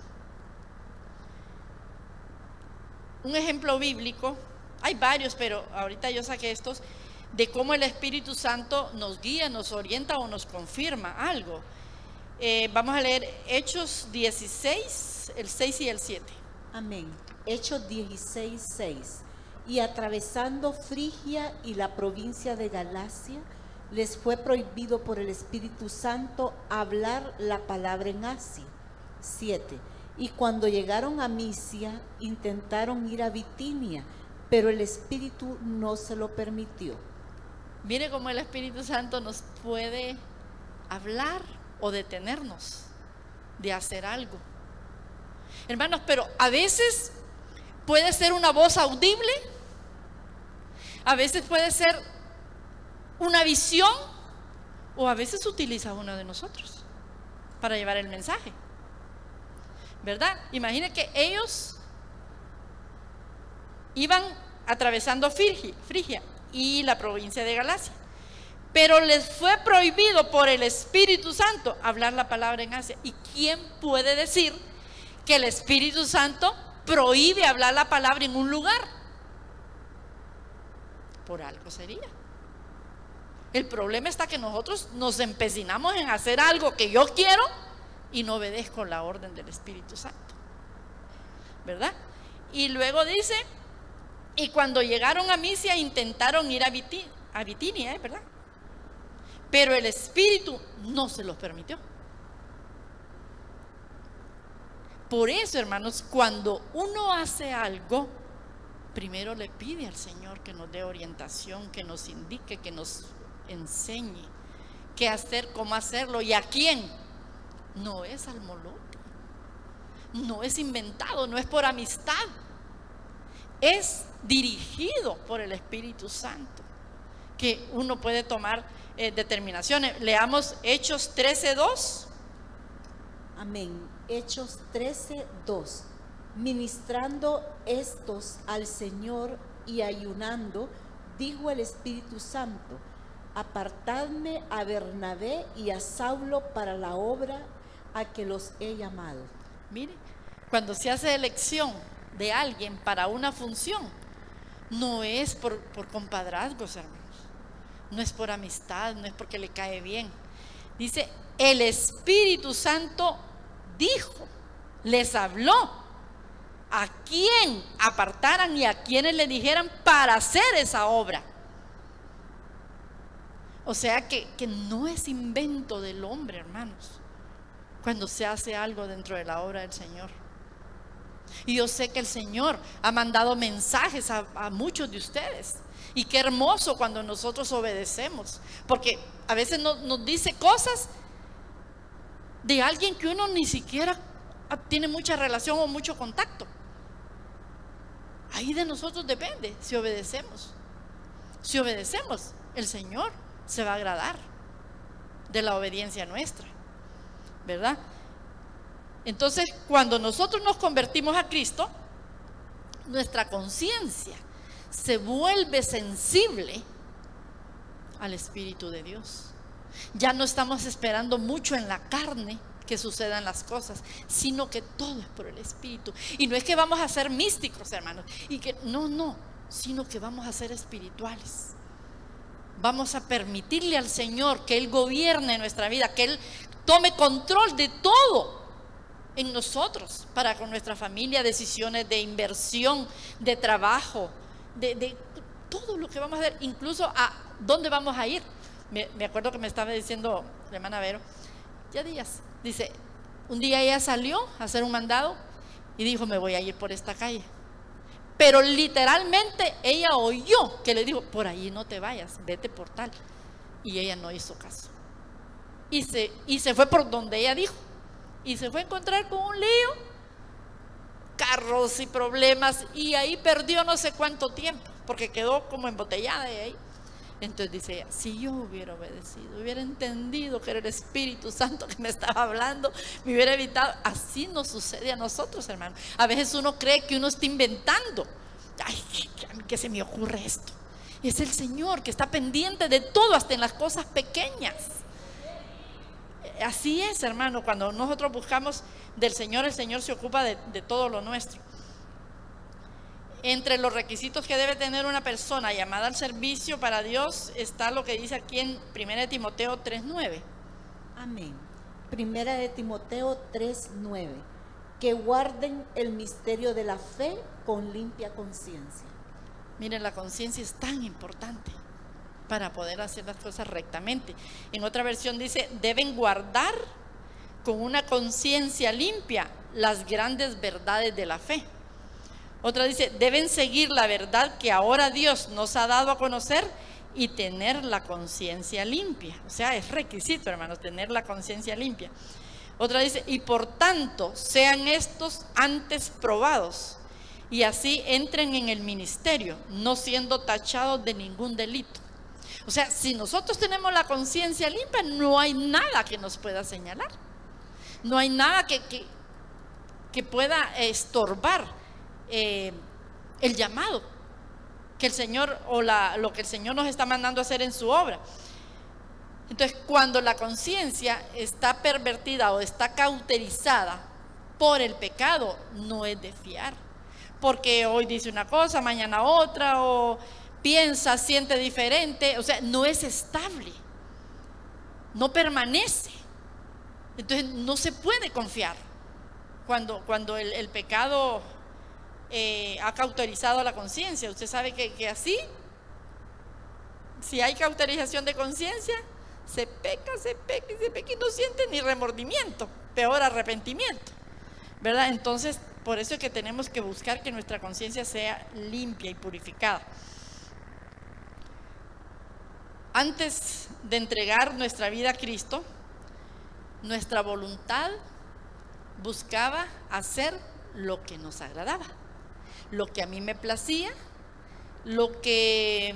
Un ejemplo bíblico, hay varios, pero ahorita yo saqué estos, de cómo el Espíritu Santo nos guía, nos orienta o nos confirma algo. Eh, vamos a leer Hechos dieciséis, el seis y el siete. Amén. Hechos dieciséis, seis. Y atravesando Frigia y la provincia de Galacia, les fue prohibido por el Espíritu Santo hablar la palabra en Asia. siete. Y cuando llegaron a Misia, intentaron ir a Bitinia, pero el Espíritu no se lo permitió. Mire cómo el Espíritu Santo nos puede hablar o detenernos de hacer algo. Hermanos, pero a veces puede ser una voz audible, a veces puede ser una visión, o a veces utiliza uno de nosotros para llevar el mensaje, ¿verdad? Imagine que ellos iban atravesando Frigia, Frigia y la provincia de Galacia, pero les fue prohibido por el Espíritu Santo hablar la palabra en Asia. ¿Y quién puede decir que el Espíritu Santo prohíbe hablar la palabra en un lugar? Por algo sería. El problema está que nosotros nos empecinamos en hacer algo que yo quiero y no obedezco la orden del Espíritu Santo, ¿verdad? Y luego dice, y cuando llegaron a Misia intentaron ir a, Biti, a Bitinia, ¿eh? ¿verdad? Pero el Espíritu no se los permitió. Por eso, hermanos, cuando uno hace algo, primero le pide al Señor que nos dé orientación, que nos indique, que nos enseñe qué hacer, cómo hacerlo y a quién. No es al molote, no es inventado, no es por amistad, es dirigido por el Espíritu Santo, que uno puede tomar eh, determinaciones. Leamos Hechos trece, dos. Amén. Hechos trece, dos. Ministrando estos al Señor y ayunando, dijo el Espíritu Santo: apartadme a Bernabé y a Saulo para la obra a que los he llamado. Mire, cuando se hace elección de alguien para una función, no es por, por compadrazgos, hermanos, no es por amistad, no es porque le cae bien. Dice, el Espíritu Santo dijo, les habló a quién apartaran y a quienes le dijeran para hacer esa obra. O sea que, que no es invento del hombre, hermanos, cuando se hace algo dentro de la obra del Señor. Y yo sé que el Señor ha mandado mensajes a, a muchos de ustedes, y qué hermoso cuando nosotros obedecemos, porque a veces no, nos dice cosas de alguien que uno ni siquiera tiene mucha relación o mucho contacto. Ahí de nosotros depende si obedecemos. Si obedecemos, el Señor se va a agradar de la obediencia nuestra, ¿verdad? Entonces, cuando nosotros nos convertimos a Cristo, nuestra conciencia se vuelve sensible al Espíritu de Dios. Ya no estamos esperando mucho en la carne que sucedan las cosas, sino que todo es por el Espíritu. Y no es que vamos a ser místicos, hermanos, y que no, no, sino que vamos a ser espirituales. Vamos a permitirle al Señor que Él gobierne nuestra vida, que Él tome control de todo, en nosotros, para con nuestra familia, decisiones de inversión, de trabajo, de, de todo lo que vamos a hacer, incluso a dónde vamos a ir. Me, me acuerdo que me estaba diciendo la hermana Vero, ya días, dice, un día ella salió a hacer un mandado y dijo, me voy a ir por esta calle. Pero literalmente ella oyó que le dijo, por ahí no te vayas, vete por tal. Y ella no hizo caso. Y se, y se fue por donde ella dijo. Y se fue a encontrar con un lío, carros y problemas, y ahí perdió no sé cuánto tiempo, porque quedó como embotellada de ahí. Entonces dice ella, si yo hubiera obedecido, hubiera entendido que era el Espíritu Santo que me estaba hablando, me hubiera evitado. Así nos sucede a nosotros, hermano. A veces uno cree que uno está inventando. Ay, ¿qué se me ocurre esto? Es el Señor que está pendiente de todo, hasta en las cosas pequeñas. Así es, hermano, cuando nosotros buscamos del Señor, el Señor se ocupa de, de todo lo nuestro. Entre los requisitos que debe tener una persona llamada al servicio para Dios está lo que dice aquí en primera de Timoteo tres nueve. Amén. Primera de Timoteo tres nueve. Que guarden el misterio de la fe con limpia conciencia. Miren, la conciencia es tan importante para poder hacer las cosas rectamente. En otra versión dice, deben guardar con una conciencia limpia las grandes verdades de la fe. Otra dice, deben seguir la verdad que ahora Dios nos ha dado a conocer y tener la conciencia limpia. O sea, es requisito, hermanos, tener la conciencia limpia. Otra dice, y por tanto sean estos antes probados y así entren en el ministerio, no siendo tachados de ningún delito. O sea, si nosotros tenemos la conciencia limpia, no hay nada que nos pueda señalar. No hay nada que, que, que pueda estorbar eh, el llamado que el Señor o la, lo que el Señor nos está mandando a hacer en su obra. Entonces, cuando la conciencia está pervertida o está cauterizada por el pecado, no es de fiar. Porque hoy dice una cosa, mañana otra, o piensa, siente diferente, o sea, no es estable, no permanece. Entonces no se puede confiar cuando, cuando el, el pecado eh, ha cauterizado la conciencia. Usted sabe que, que así, si hay cauterización de conciencia, se peca, se peca y se peca y no siente ni remordimiento, peor arrepentimiento, ¿verdad? Entonces, por eso es que tenemos que buscar que nuestra conciencia sea limpia y purificada. Antes de entregar nuestra vida a Cristo, nuestra voluntad buscaba hacer lo que nos agradaba, lo que a mí me placía, lo que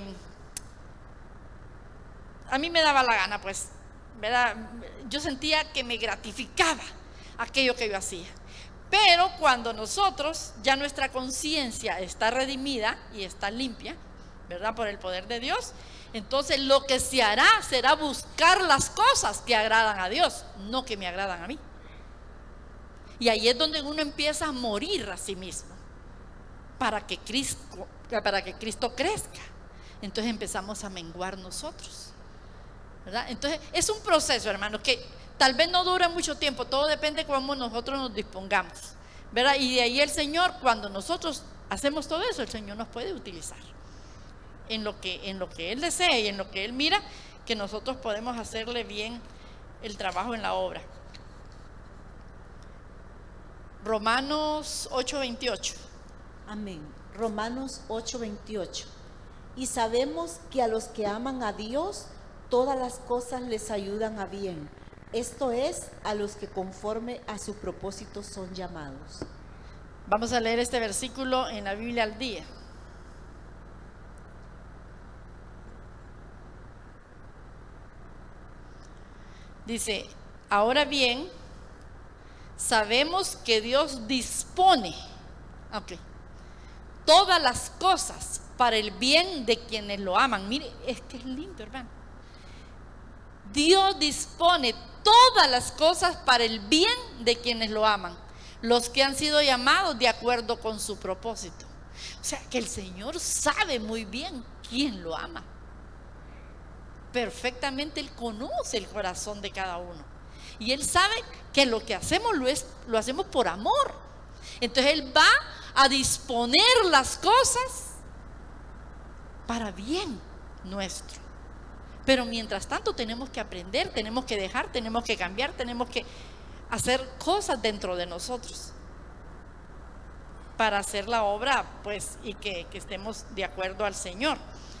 a mí me daba la gana, pues, ¿verdad? Yo sentía que me gratificaba aquello que yo hacía. Pero cuando nosotros, ya nuestra conciencia está redimida y está limpia, ¿verdad? Por el poder de Dios, entonces lo que se hará será buscar las cosas que agradan a Dios, no que me agradan a mí. Y ahí es donde uno empieza a morir a sí mismo para que Cristo, para que Cristo crezca. Entonces empezamos a menguar nosotros, ¿verdad? Entonces es un proceso, hermanos, que tal vez no dura mucho tiempo, todo depende de cómo nosotros nos dispongamos, ¿verdad? Y de ahí el Señor, cuando nosotros hacemos todo eso, el Señor nos puede utilizar en lo que, en lo que Él desea y en lo que Él mira, que nosotros podemos hacerle bien el trabajo en la obra. Romanos ocho veintiocho. Amén. Romanos ocho veintiocho. Y sabemos que a los que aman a Dios, todas las cosas les ayudan a bien. Esto es, a los que conforme a su propósito son llamados. Vamos a leer este versículo en la Biblia al día. Dice, ahora bien, sabemos que Dios dispone, okay, todas las cosas para el bien de quienes lo aman. Mire, es que es lindo, hermano. Dios dispone todas las cosas para el bien de quienes lo aman, los que han sido llamados de acuerdo con su propósito. O sea, que el Señor sabe muy bien quién lo ama. Perfectamente Él conoce el corazón de cada uno. Y Él sabe que lo que hacemos lo, es, lo hacemos por amor. Entonces Él va a disponer las cosas para bien nuestro. Pero mientras tanto tenemos que aprender, tenemos que dejar, tenemos que cambiar, tenemos que hacer cosas dentro de nosotros para hacer la obra, pues, y que, que estemos de acuerdo al Señor.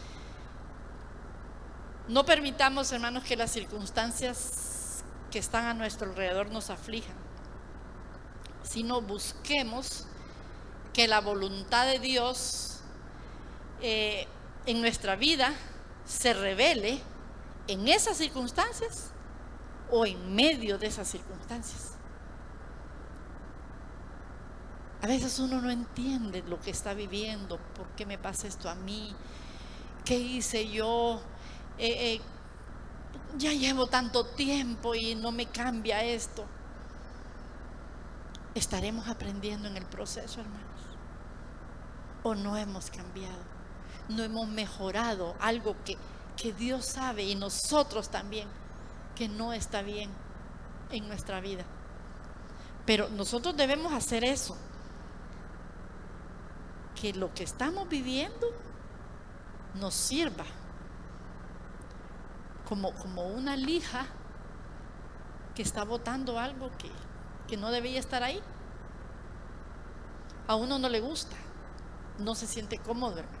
No permitamos, hermanos, que las circunstancias que están a nuestro alrededor nos aflijan, sino busquemos que la voluntad de Dios eh, en nuestra vida se revele en esas circunstancias o en medio de esas circunstancias. A veces uno no entiende lo que está viviendo. ¿Por qué me pasa esto a mí? ¿Qué hice yo? Eh, eh, ya llevo tanto tiempo y no me cambia esto. ¿Estaremos aprendiendo en el proceso, hermanos? ¿O no hemos cambiado? ¿No hemos mejorado algo que, que Dios sabe y nosotros también que no está bien en nuestra vida? Pero nosotros debemos hacer eso, que lo que estamos viviendo nos sirva como, como una lija que está botando algo que, que no debía estar ahí. A uno no le gusta, no se siente cómodo, hermanos.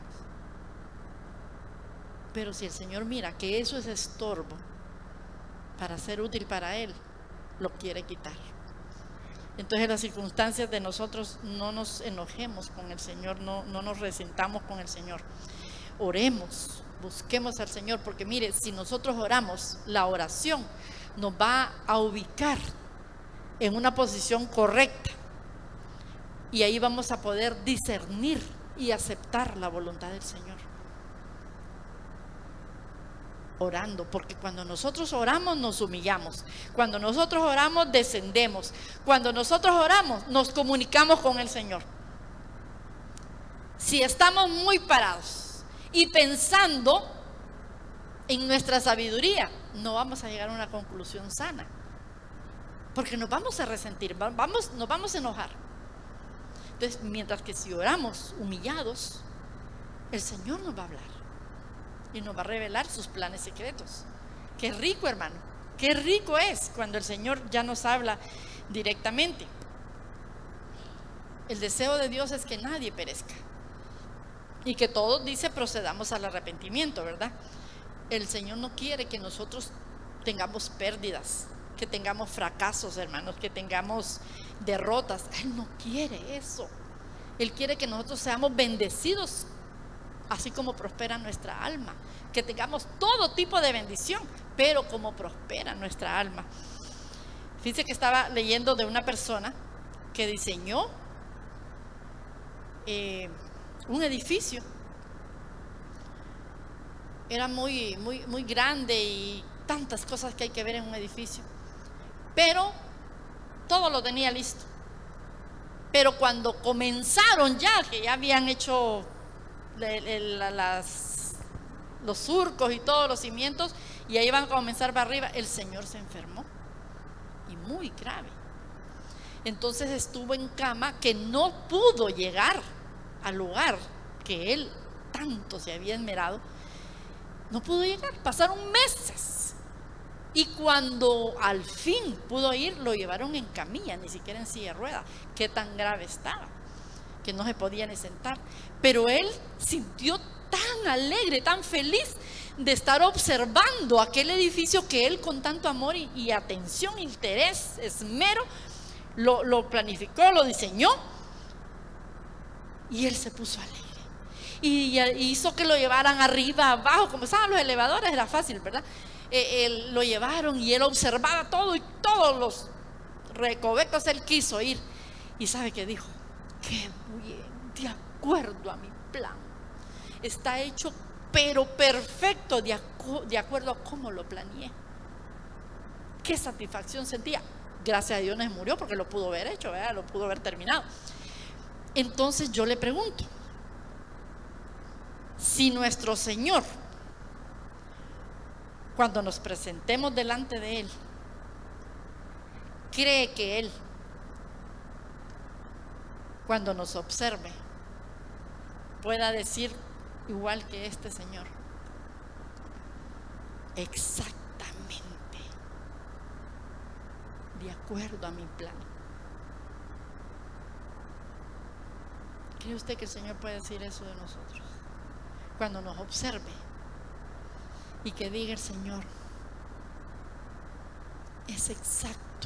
Pero si el Señor mira que eso es estorbo para ser útil para Él, lo quiere quitar. Entonces, las circunstancias de nosotros, no nos enojemos con el Señor, no, no nos resentamos con el Señor. Oremos, busquemos al Señor, porque mire, si nosotros oramos, la oración nos va a ubicar en una posición correcta, y ahí vamos a poder discernir y aceptar la voluntad del Señor. Orando, porque cuando nosotros oramos nos humillamos, cuando nosotros oramos descendemos, cuando nosotros oramos nos comunicamos con el Señor. Si estamos muy parados y pensando en nuestra sabiduría, no vamos a llegar a una conclusión sana, porque nos vamos a resentir, vamos, nos vamos a enojar. Entonces, mientras que si oramos humillados, el Señor nos va a hablar y nos va a revelar sus planes secretos. Qué rico, hermano, qué rico es cuando el Señor ya nos habla directamente. El deseo de Dios es que nadie perezca y que todos, dice, procedamos al arrepentimiento, ¿verdad? El Señor no quiere que nosotros tengamos pérdidas, que tengamos fracasos, hermanos, que tengamos derrotas. Él no quiere eso. Él quiere que nosotros seamos bendecidos, así como prospera nuestra alma, que tengamos todo tipo de bendición, pero como prospera nuestra alma. Fíjense que estaba leyendo de una persona que diseñó eh, un edificio. Era muy, muy, muy grande y tantas cosas que hay que ver en un edificio, pero todo lo tenía listo. Pero cuando comenzaron ya, que ya habían hecho Las, los surcos y todos los cimientos, y ahí van a comenzar para arriba, el Señor se enfermó, y muy grave. Entonces estuvo en cama, que no pudo llegar al lugar que él tanto se había esmerado. No pudo llegar, pasaron meses, y cuando al fin pudo ir, lo llevaron en camilla, ni siquiera en silla de ruedas. Qué tan grave estaba, que no se podía ni sentar. Pero él sintió tan alegre, tan feliz de estar observando aquel edificio que él con tanto amor y, y atención, interés, esmero, lo, lo planificó, lo diseñó, y él se puso alegre. Y, y hizo que lo llevaran arriba, abajo, como estaban los elevadores, era fácil, ¿verdad? Eh, él, lo llevaron y él observaba todo, y todos los recovecos él quiso ir. Y ¿sabe qué dijo? Qué bien, de acuerdo a mi plan, está hecho pero perfecto, de, acu de acuerdo a cómo lo planeé. Qué satisfacción sentía. Gracias a Dios no se murió, porque lo pudo haber hecho, ¿verdad? Lo pudo haber terminado. Entonces yo le pregunto, si nuestro Señor, cuando nos presentemos delante de Él, cree que Él, cuando nos observe, pueda decir igual que este señor: exactamente de acuerdo a mi plan? ¿Cree usted que el Señor puede decir eso de nosotros? Cuando nos observe y que diga el Señor: es exacto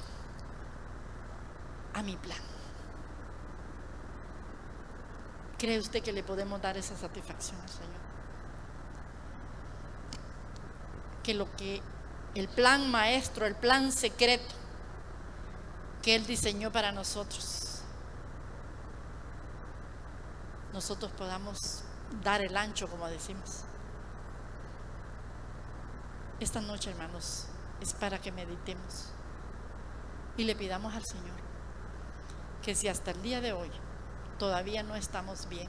a mi plan. ¿Cree usted que le podemos dar esa satisfacción al Señor? Que lo que el plan maestro, el plan secreto que Él diseñó para nosotros, nosotros podamos dar el ancho, como decimos. Esta noche, hermanos, es para que meditemos y le pidamos al Señor que si hasta el día de hoy todavía no estamos bien,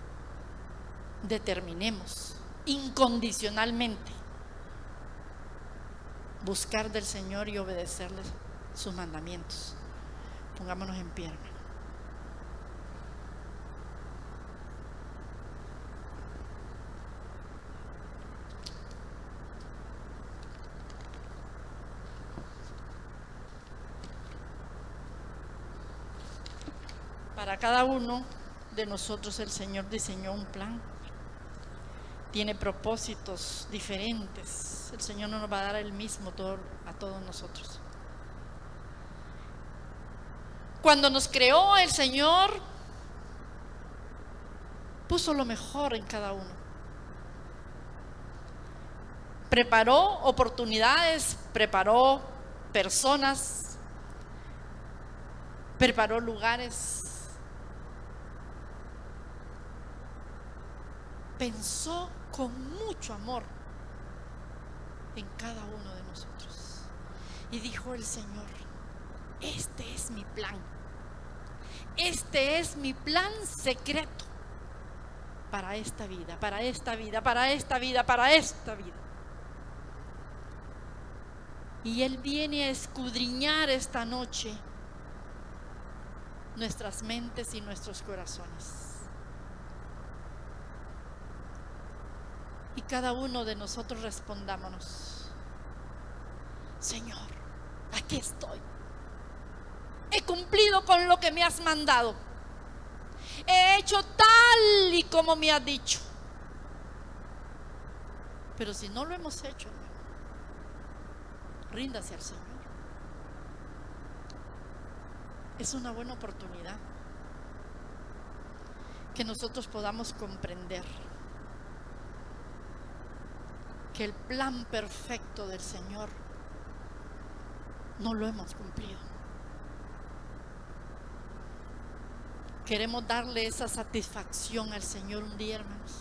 determinemos incondicionalmente buscar del Señor y obedecerle sus mandamientos. Pongámonos en pie, hermano. Para cada uno de nosotros el Señor diseñó un plan. Tiene propósitos diferentes. El Señor no nos va a dar el mismo todo, a todos nosotros. Cuando nos creó, el Señor puso lo mejor en cada uno. Preparó oportunidades, preparó personas, preparó lugares. Pensó con mucho amor en cada uno de nosotros. Y dijo el Señor: este es mi plan. Este es mi plan secreto para esta vida, para esta vida, para esta vida, para esta vida. Y Él viene a escudriñar esta noche nuestras mentes y nuestros corazones. Y cada uno de nosotros respondámonos: Señor, aquí estoy. He cumplido con lo que me has mandado. He hecho tal y como me has dicho. Pero si no lo hemos hecho, ríndase al Señor. Es una buena oportunidad que nosotros podamos comprender que el plan perfecto del Señor no lo hemos cumplido. Queremos darle esa satisfacción al Señor un día, hermanos.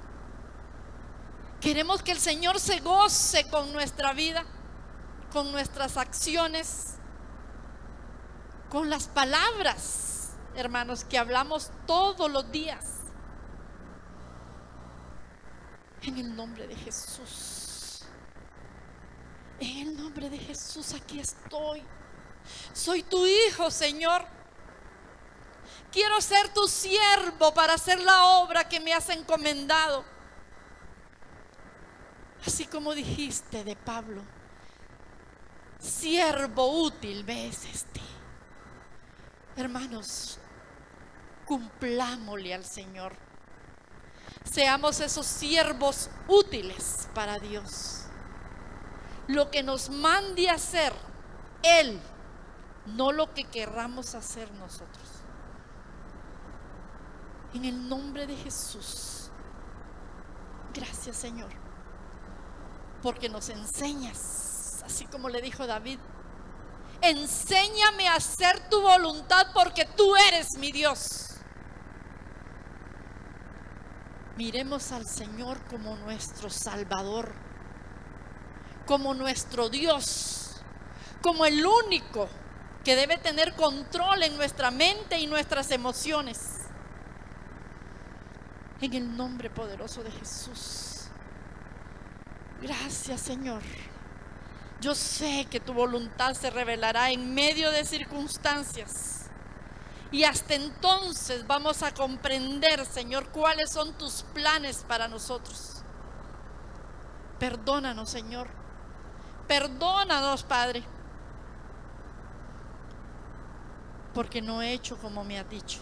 Queremos que el Señor se goce con nuestra vida, con nuestras acciones, con las palabras, hermanos, que hablamos todos los días. En el nombre de Jesús, en el nombre de Jesús, aquí estoy. Soy tu hijo, Señor. Quiero ser tu siervo para hacer la obra que me has encomendado. Así como dijiste de Pablo: siervo útil me es este. Hermanos, cumplámosle al Señor. Seamos esos siervos útiles para Dios. Lo que nos mande a hacer Él, no lo que querramos hacer nosotros. En el nombre de Jesús. Gracias, Señor, porque nos enseñas, así como le dijo David: enséñame a hacer tu voluntad, porque tú eres mi Dios. Miremos al Señor como nuestro Salvador, como nuestro Dios, como el único que debe tener control en nuestra mente y nuestras emociones. En el nombre poderoso de Jesús. Gracias, Señor. Yo sé que tu voluntad se revelará en medio de circunstancias. Y hasta entonces vamos a comprender, Señor, cuáles son tus planes para nosotros. Perdónanos, Señor. Perdónanos, Padre. Porque no he hecho como me has dicho.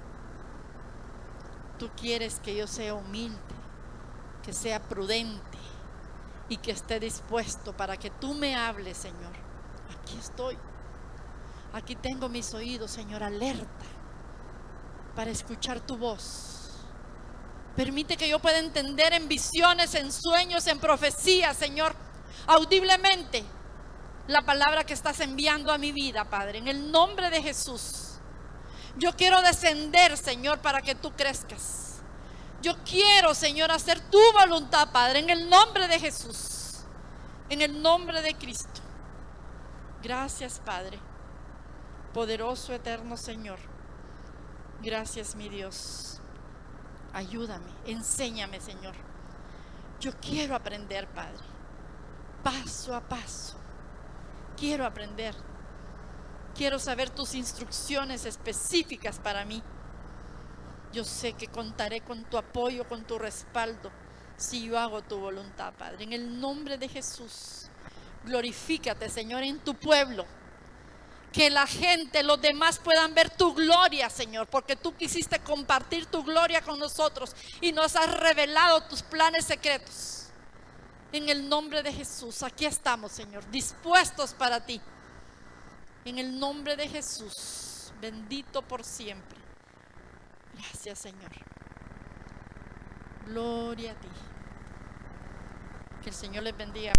Tú quieres que yo sea humilde, que sea prudente y que esté dispuesto para que tú me hables, Señor. Aquí estoy. Aquí tengo mis oídos, Señor, alerta para escuchar tu voz. Permite que yo pueda entender en visiones, en sueños, en profecías, Señor, audiblemente la palabra que estás enviando a mi vida, Padre, en el nombre de Jesús. Yo quiero descender, Señor, para que tú crezcas. Yo quiero, Señor, hacer tu voluntad, Padre, en el nombre de Jesús, en el nombre de Cristo. Gracias, Padre, poderoso, eterno Señor. Gracias, mi Dios. Ayúdame, enséñame, Señor. Yo quiero aprender, Padre, paso a paso. Quiero aprender. Quiero saber tus instrucciones específicas para mí. Yo sé que contaré con tu apoyo, con tu respaldo, si yo hago tu voluntad, Padre. En el nombre de Jesús, glorifícate, Señor, en tu pueblo. Que la gente, los demás puedan ver tu gloria, Señor, porque tú quisiste compartir tu gloria con nosotros y nos has revelado tus planes secretos. En el nombre de Jesús, aquí estamos, Señor, dispuestos para ti. En el nombre de Jesús, bendito por siempre. Gracias, Señor. Gloria a ti. Que el Señor les bendiga.